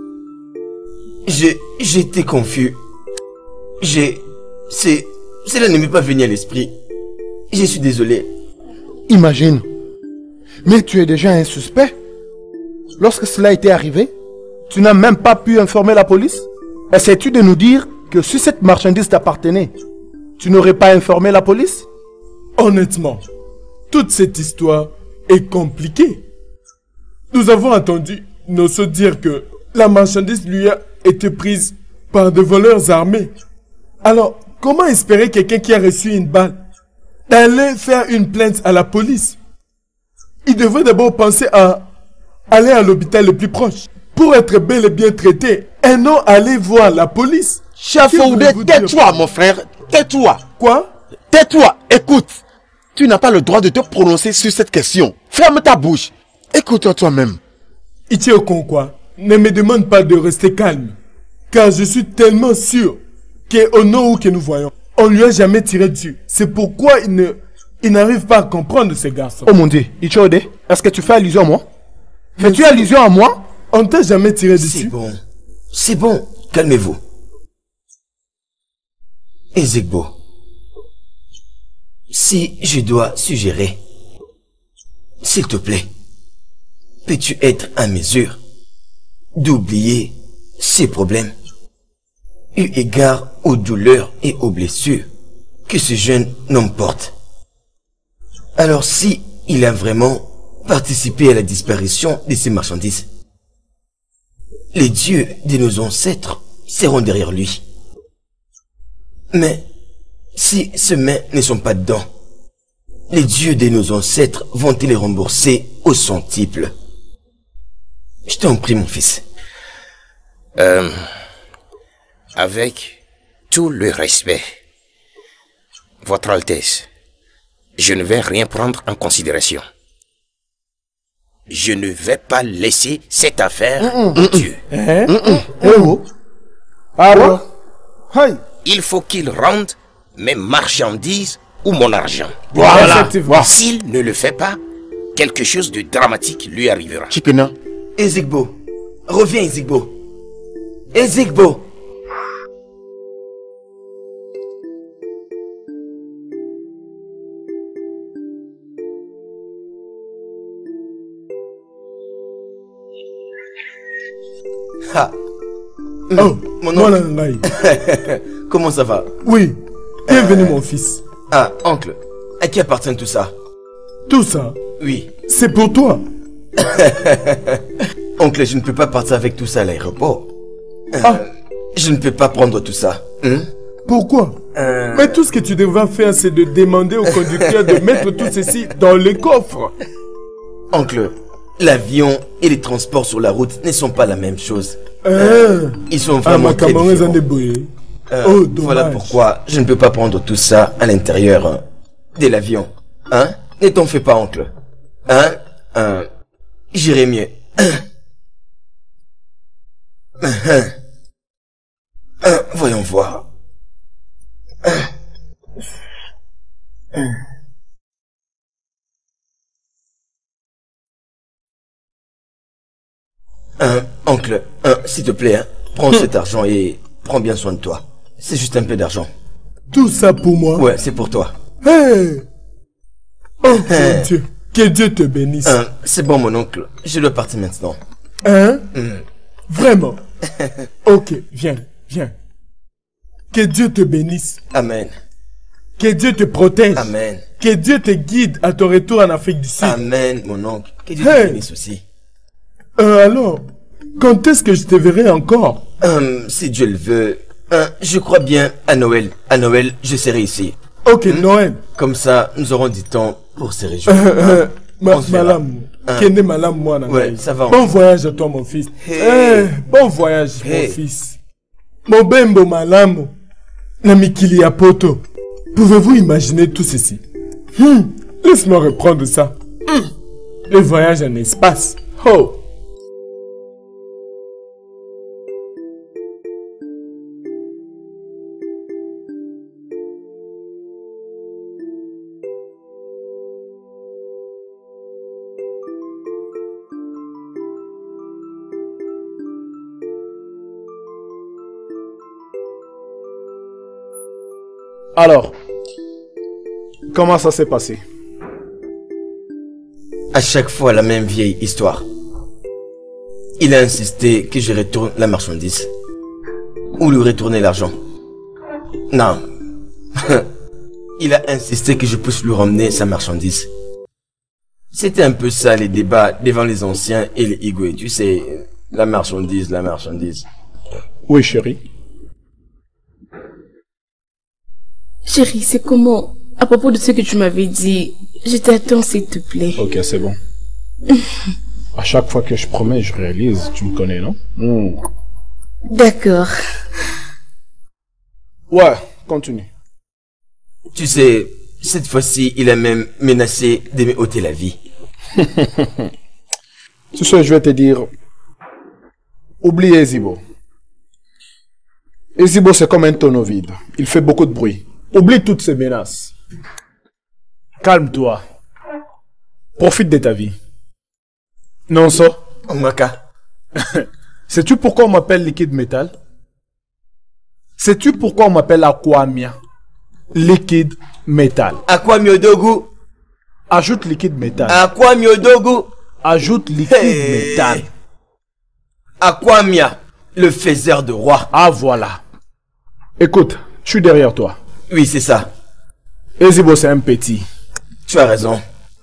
J'ai, j'étais confus. J'ai, c'est, cela ne m'est pas venu à l'esprit. Je suis désolé.
Imagine. Mais tu es déjà un suspect. Lorsque cela était arrivé, tu n'as même pas pu informer la police? Essaies-tu de nous dire que si cette marchandise t'appartenait, tu n'aurais pas informé la police?
Honnêtement, toute cette histoire est compliquée. Nous avons entendu Nosso dire que la marchandise lui a été prise par des voleurs armés. Alors, comment espérer quelqu'un qui a reçu une balle d'aller faire une plainte à la police? Il devrait d'abord penser à aller à l'hôpital le plus proche pour être bel et bien traité et non aller voir la police.
Chafaoudé, tais-toi mon frère, tais-toi.
Quoi?
Tais-toi, écoute. Tu n'as pas le droit de te prononcer sur cette question. Ferme ta bouche. Écoute-toi toi-même.
Ichiokon quoi, ne me demande pas de rester calme. Car je suis tellement sûr qu'au nom où que nous voyons, on lui a jamais tiré dessus. C'est pourquoi il ne, il n'arrive pas à comprendre ces garçons.
Oh mon Dieu, Ichode, est-ce que tu fais allusion à moi? Fais-tu allusion à moi?
On t'a jamais tiré dessus.
C'est bon, c'est bon, calmez-vous. Ezekbo, si je dois suggérer, s'il te plaît, peux-tu être à mesure d'oublier ces problèmes, eu égard aux douleurs et aux blessures que ce jeune homme porte? Alors si il a vraiment participé à la disparition de ces marchandises, les dieux de nos ancêtres seront derrière lui. Mais si ces mains ne sont pas dedans, les dieux de nos ancêtres vont-ils les rembourser au centuple? Je t'en prie, mon fils.
Euh, avec tout le respect, Votre Altesse, je ne vais rien prendre en considération. Je ne vais pas laisser cette affaire
Mm-mm.
aux dieux.
Hein? Mm-mm. Alors,
il faut qu'il rende mes marchandises ou mon argent.
Voilà. Voilà.
S'il ne le fait pas, quelque chose de dramatique lui arrivera.
Chikena.
Ezekbo, reviens Ezekbo. Ezekbo. Ah.
Oh,
mon
oncle.
Comment ça va?
Oui, bienvenue mon fils.
Ah, oncle, à qui appartient tout ça?
Tout ça?
Oui.
C'est pour toi.
Oncle, je ne peux pas partir avec tout ça à l'aéroport. Euh,
Ah.
Je ne peux pas prendre tout ça. Hein?
Pourquoi?
Euh...
Mais tout ce que tu devras faire, c'est de demander au conducteur de mettre tout ceci dans le coffre.
Oncle, l'avion et les transports sur la route ne sont pas la même chose.
Euh,
Ils sont
ah,
vraiment
ma
très
Cameroun
différents.
en débrouillé.
Euh,
Oh, dommage.
voilà pourquoi je ne peux pas prendre tout ça à l'intérieur hein, de l'avion. Hein? Ne t'en fais pas, oncle. Hein? Euh, J'irai mieux. Hein? Hein? Hein? Voyons voir. Hein? Hein? Hein, oncle, hein, s'il te plaît, hein, prends cet argent et prends bien soin de toi. C'est juste un peu d'argent.
Tout ça pour moi?
Ouais, c'est pour toi.
Hey! Oh
Hein.
mon Dieu, que Dieu te bénisse.
Hein, c'est bon, mon oncle. Je dois partir maintenant.
Hein?
Hmm.
Vraiment? Ok, viens, viens. Que Dieu te bénisse.
Amen.
Que Dieu te protège.
Amen.
Que Dieu te guide à ton retour en Afrique du Sud.
Amen, mon oncle. Que Dieu
Hey.
te bénisse aussi.
Euh, alors, quand est-ce que je te verrai encore?
Hum, si Dieu le veut, hein, je crois bien à Noël. À Noël, je serai ici.
Ok, Noël.
Comme ça, nous aurons du temps pour se réjouir.
Euh, euh,
Hein?
ma,
On se verra.
Malam,
Hein?
Kende Malam, moi,
Ouais, ça va.
Bon voyage à toi, mon fils.
Hey.
Eh, bon voyage,
Hey.
mon fils. Mon bembo Malam, Namikili Apoto. Pouvez-vous imaginer tout ceci? Hmm, laisse-moi reprendre ça. Hmm, le voyage en espace. Oh.
Alors, comment ça s'est passé?
À chaque fois, la même vieille histoire. il a insisté que je retourne la marchandise. Ou lui retourner l'argent. Non. Il a insisté que je puisse lui ramener sa marchandise. C'était un peu ça les débats devant les anciens et les Igwe. Tu sais, la marchandise, la marchandise.
Oui, chérie.
Chérie, c'est comment? À propos de ce que tu m'avais dit, je t'attends s'il te plaît.
Ok, c'est bon. À chaque fois que je promets, je réalise. Tu me connais, non? Mm.
D'accord.
Ouais, continue.
Tu sais, cette fois-ci, il a même menacé de me ôter la vie.
Tu sais, je vais te dire... Oublie Ezibo. Ezibo, c'est comme un tonneau vide. Il fait beaucoup de bruit. Oublie toutes ces menaces. Calme-toi. Profite de ta vie. Non, ça?
Omaka.
Sais-tu pourquoi on m'appelle liquide métal? Sais-tu pourquoi on m'appelle Aquamia? Liquide métal.
Aquamiodogu.
Ajoute liquide métal.
Aquamiodogu.
Ajoute liquide hey. métal.
Aquamia, le faiseur de roi.
Ah voilà. Écoute, je suis derrière toi.
Oui, c'est ça.
Ezibo, c'est un petit.
Tu as raison.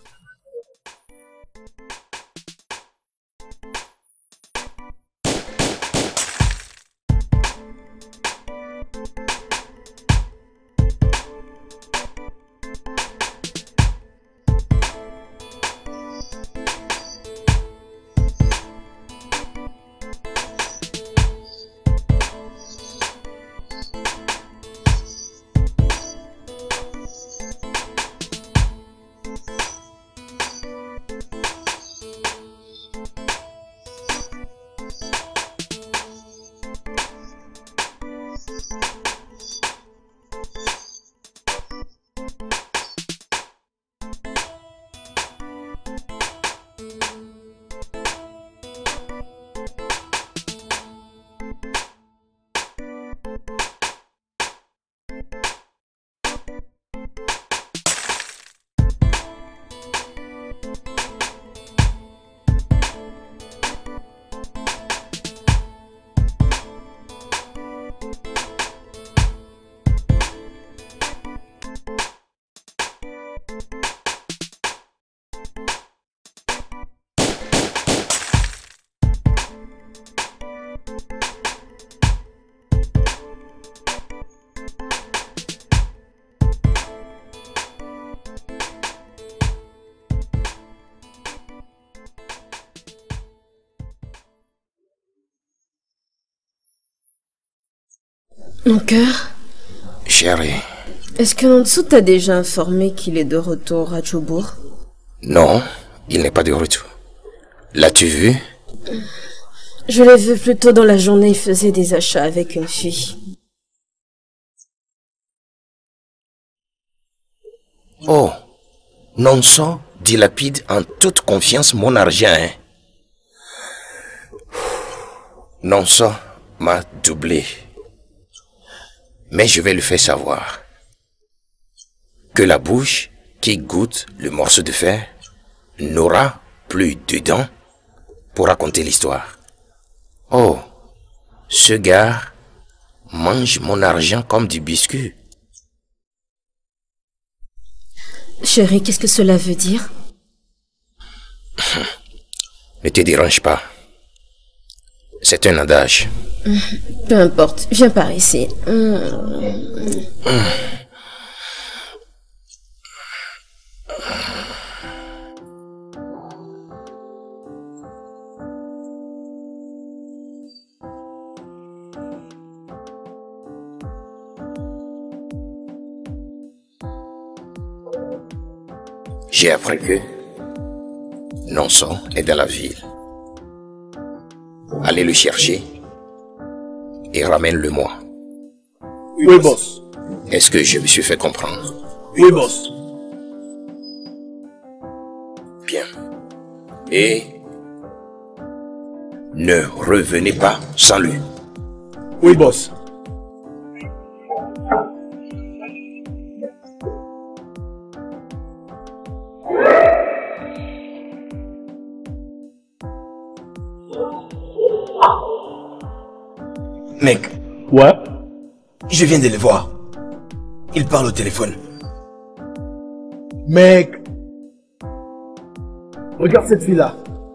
Mon cœur?
Chérie.
Est-ce que Nonso t'a déjà informé qu'il est de retour à Djobour?
Non, il n'est pas de retour. L'as-tu vu?
Je l'ai vu plus tôt dans la journée, il faisait des achats avec une fille.
Oh, Nonso dilapide en toute confiance mon argent. Hein? Nonso m'a doublé. Mais je vais lui faire savoir que la bouche qui goûte le morceau de fer n'aura plus de dents pour raconter l'histoire. Oh, ce gars mange mon argent comme du biscuit.
Chérie, qu'est-ce que cela veut dire?
Ne te dérange pas. C'est un adage.
Peu importe, viens par ici. Mmh.
J'ai appris que Nonso est dans la ville. Allez le chercher et ramène-le-moi.
Oui, boss.
Est-ce que je me suis fait comprendre?
Oui, boss.
Bien. Et ne revenez pas sans lui.
Oui, boss.
Mec.
Ouais?
Je viens de les voir. Ils parlent au téléphone.
Mec. Regarde cette fille-là.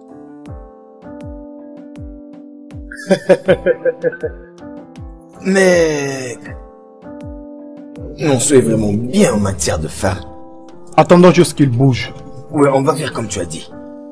Mec. Nonso est vraiment bien en matière de femmes.
Attendons juste qu'il bouge.
Ouais, on va faire comme tu as dit.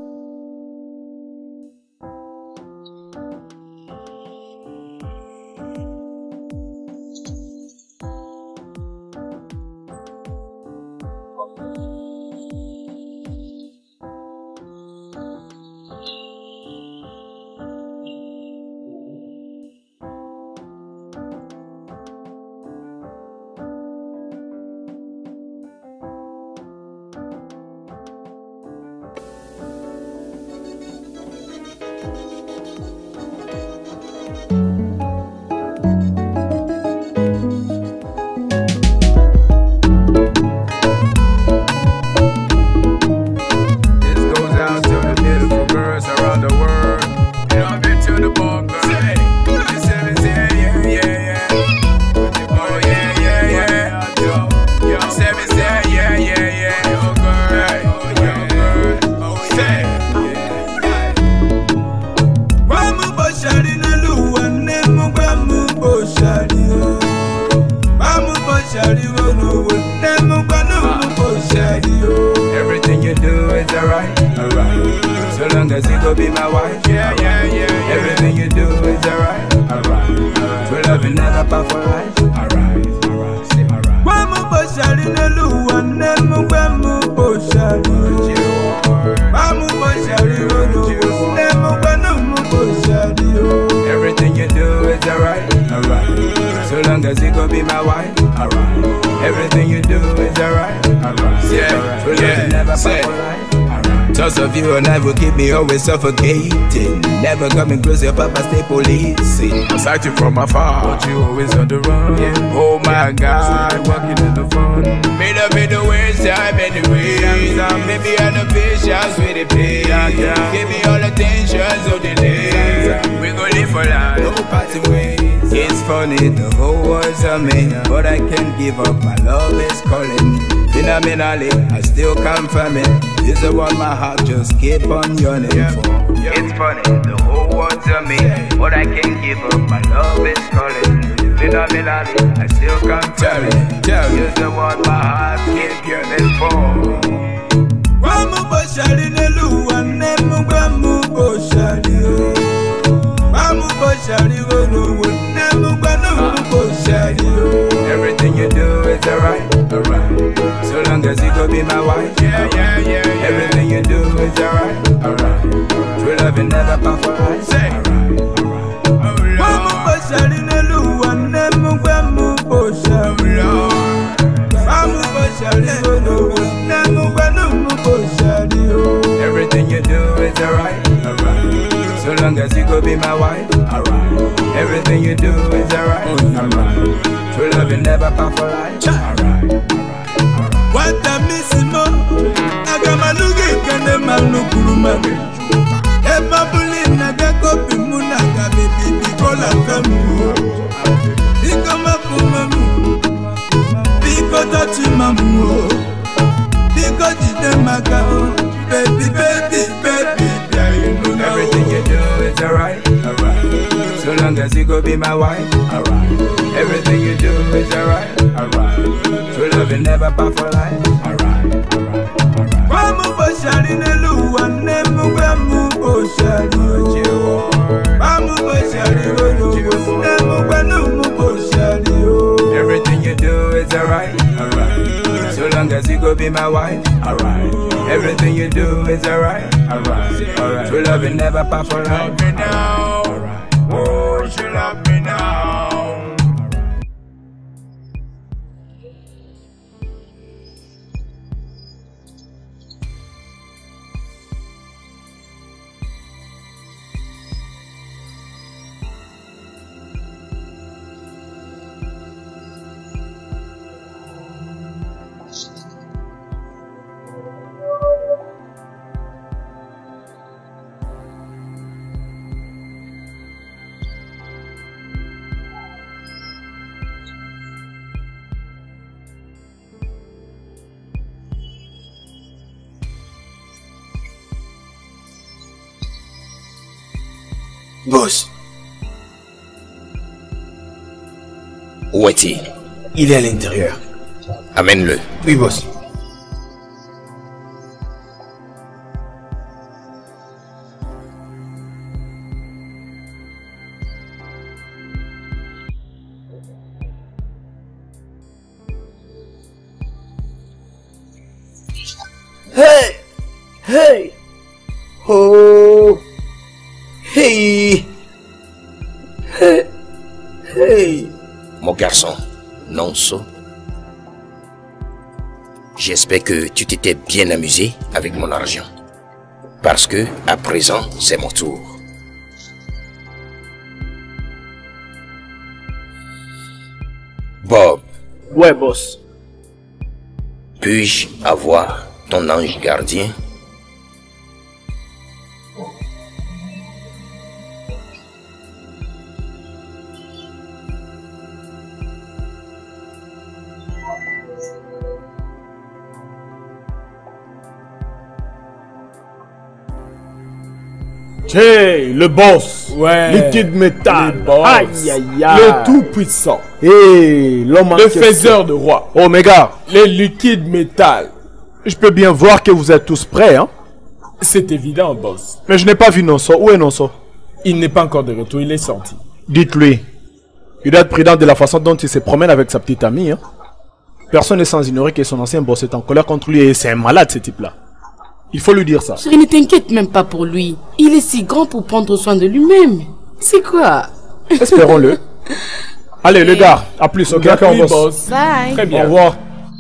Everything you do is alright, alright. So long as you go be my wife, yeah, yeah, yeah. Everything you do is alright, alright. We love you never part for life, alright, alright, alright. Wamu boshali nelu wanemu wamu boshali. Wamu boshali wanu nemu wanu boshali. Everything you do is alright, alright. So long as you go be my wife, alright. Everything you do is alright, alright. Yeah, alright. Yeah, never say. Thoughts of you and I will keep me always suffocating. Never coming close, your papa stay policing. I sight you from afar, but you always on the run. Yeah. Oh my God, walking in the fun. Made up in the waste time anyway. Maybe I'm the patience with the pain. Give me all attention, so delay. We gon' live for life, no parting ways. It's funny, the whole world's a me, but I can't give up, my love is calling. Phenomenally, I still confirm it. This is what my heart just keep on yearning for. It's funny, the whole world's a me, but I can't give up, my love is calling. Phenomenally, I still confirm it. This is what my heart keep yearning for. Wamu boshali nelu wanemu wamu boshali. Wamu boshali wonu wanemu wanu boshali. Everything you do is alright, alright. So long as you go be my wife, yeah, yeah, yeah, yeah. Everything you do is alright, alright. True love and never part for life, say alright, alright. Wamu boshali nelu wanemu wamu boshali. Wamu boshali wonu wanemu wanu boshali. Everything you do is alright, alright. So long as you go be my wife, alright. Everything you do is alright, alright. True love and never part for life, alright, alright. What a missimo, Agamalugi kende manu kurumame. Ema bulina gako pimuna gabe bibi kola kamu. Biko mapumamu, biko tachi mamu. Biko jide magao, baby, baby, baby. Everything you do is alright, alright. So long as you go be my wife, alright. Everything you do is alright, alright. True love and never part for life, alright, alright, alright. Wamu boshali nelu wanemu wamu boshali. Wamu boshali wanemu wanu boshali. Everything you do is alright, alright. So long as you go be my wife, alright. Everything you do is alright, alright, alright. True love and never part for life, alright. Oh, she love me now.
Boss.
Où est-il?
Il est à l'intérieur.
Amène-le.
Oui, boss. Hey! Hey! Oh! Hey! Hey! Hey!
Mon garçon, Nonso, j'espère que tu t'étais bien amusé avec mon argent. Parce que, à présent, c'est mon tour. Bob.
Ouais, boss.
Puis-je avoir ton ange gardien?
Hey, le boss.
Ouais.
Liquide métal.
Le boss.
Aïe, aïe, aïe.
Le tout-puissant.
Hey, l'homme en
Le
question.
faiseur de roi.
Oh, mes gars.
Les liquides métal.
Je peux bien voir que vous êtes tous prêts, hein?
C'est évident, boss.
Mais je n'ai pas vu Nonso. Où est Nonso?
Il n'est pas encore de retour, il est sorti.
Dites-lui. Il doit être prudent de la façon dont il se promène avec sa petite amie, hein? Personne n'est sans ignorer que son ancien boss est en colère contre lui et c'est un malade, ce type-là. Il faut lui dire ça.
Chérie, ne t'inquiète même pas pour lui. Il est si grand pour prendre soin de lui-même. C'est quoi?
Espérons-le. Allez, les gars, à plus, ok?
D'accord,
boss.
boss.
Bye.
Très bien.
Au revoir.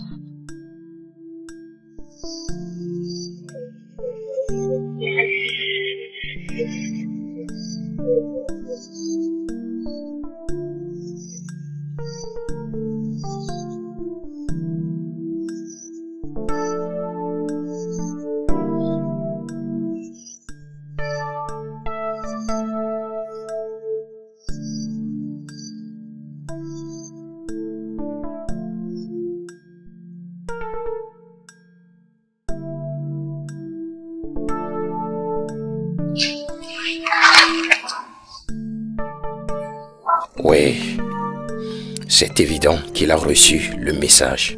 Oui, c'est évident qu'il a reçu le message.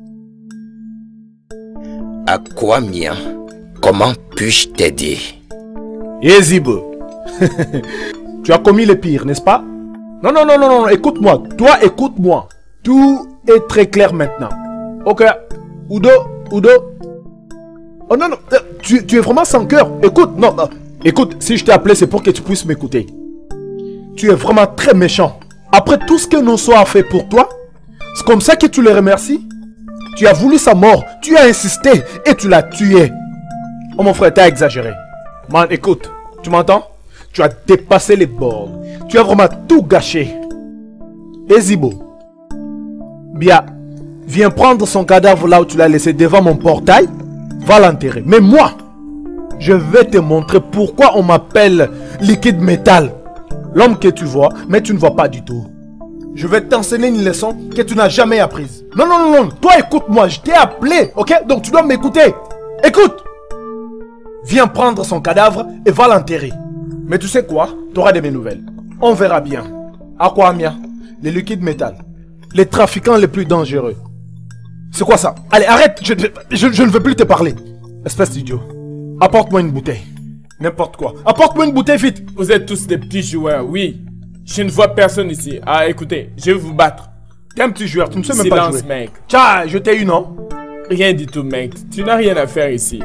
À quoi mien? Comment puis-je t'aider?
Ezibo. Tu as commis le pire, n'est-ce pas? Non, non, non, non, non, écoute-moi. Toi, écoute-moi. Tout est très clair maintenant. Ok. Udo, Udo. Oh non, non, tu, tu es vraiment sans cœur. Écoute, non, non. Écoute, si je t'ai appelé, c'est pour que tu puisses m'écouter. Tu es vraiment très méchant. Après tout ce que Nonso a fait pour toi, c'est comme ça que tu le remercies? Tu as voulu sa mort, tu as insisté et tu l'as tué. Oh mon frère, t'as exagéré. Man, écoute, tu m'entends? Tu as dépassé les bornes. Tu as vraiment tout gâché. Ezibo, bien, viens prendre son cadavre là où tu l'as laissé devant mon portail. Va l'enterrer. Mais moi, je vais te montrer pourquoi on m'appelle liquide métal. L'homme que tu vois, mais tu ne vois pas du tout. Je vais t'enseigner une leçon que tu n'as jamais apprise. Non, non, non, non. Toi, écoute-moi. Je t'ai appelé, ok? Donc, tu dois m'écouter. Écoute. Viens prendre son cadavre et va l'enterrer. Mais tu sais quoi? Tu auras de mes nouvelles. On verra bien. Aquamia, les liquides métal. Les trafiquants les plus dangereux. C'est quoi ça? Allez, arrête. Je, je, je ne veux plus te parler. Espèce d'idiot. Apporte-moi une bouteille. N'importe quoi. Apporte-moi une bouteille vite.
Vous êtes tous des petits joueurs, oui. Je ne vois personne ici. Ah, écoutez, je vais vous battre.
T'es un petit joueur, tu ne sais même
Silence,
pas jouer.
mec.
Tiens, je t'ai eu, non?
Rien du tout, mec. Tu n'as rien à faire ici.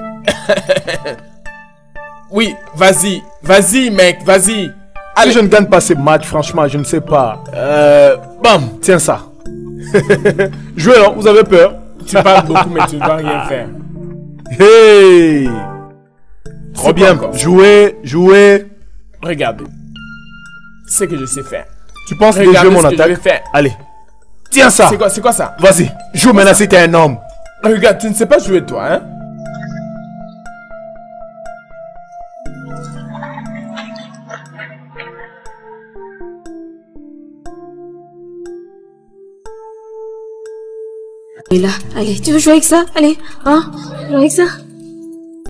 Oui, vas-y. Vas-y, mec, vas-y.
Si je ne gagne pas ces matchs, franchement, je ne sais pas. Euh... Bam, tiens ça. Jouez, non? Vous avez peur?
Tu parles beaucoup, mais tu ne vas rien faire.
Hey! Trop bien. Jouez, jouez.
Regardez. C'est ce que je sais faire.
Tu penses
Regardez
déjouer mon
ce que je
attaque?
vais faire.
Allez. Tiens ça.
C'est quoi, c'est quoi ça?
Vas-y. Joue maintenant si t'es un homme.
Regarde, tu ne sais pas jouer toi, hein?
Et là, allez, tu veux jouer avec ça? Allez, hein? Jouer avec ça?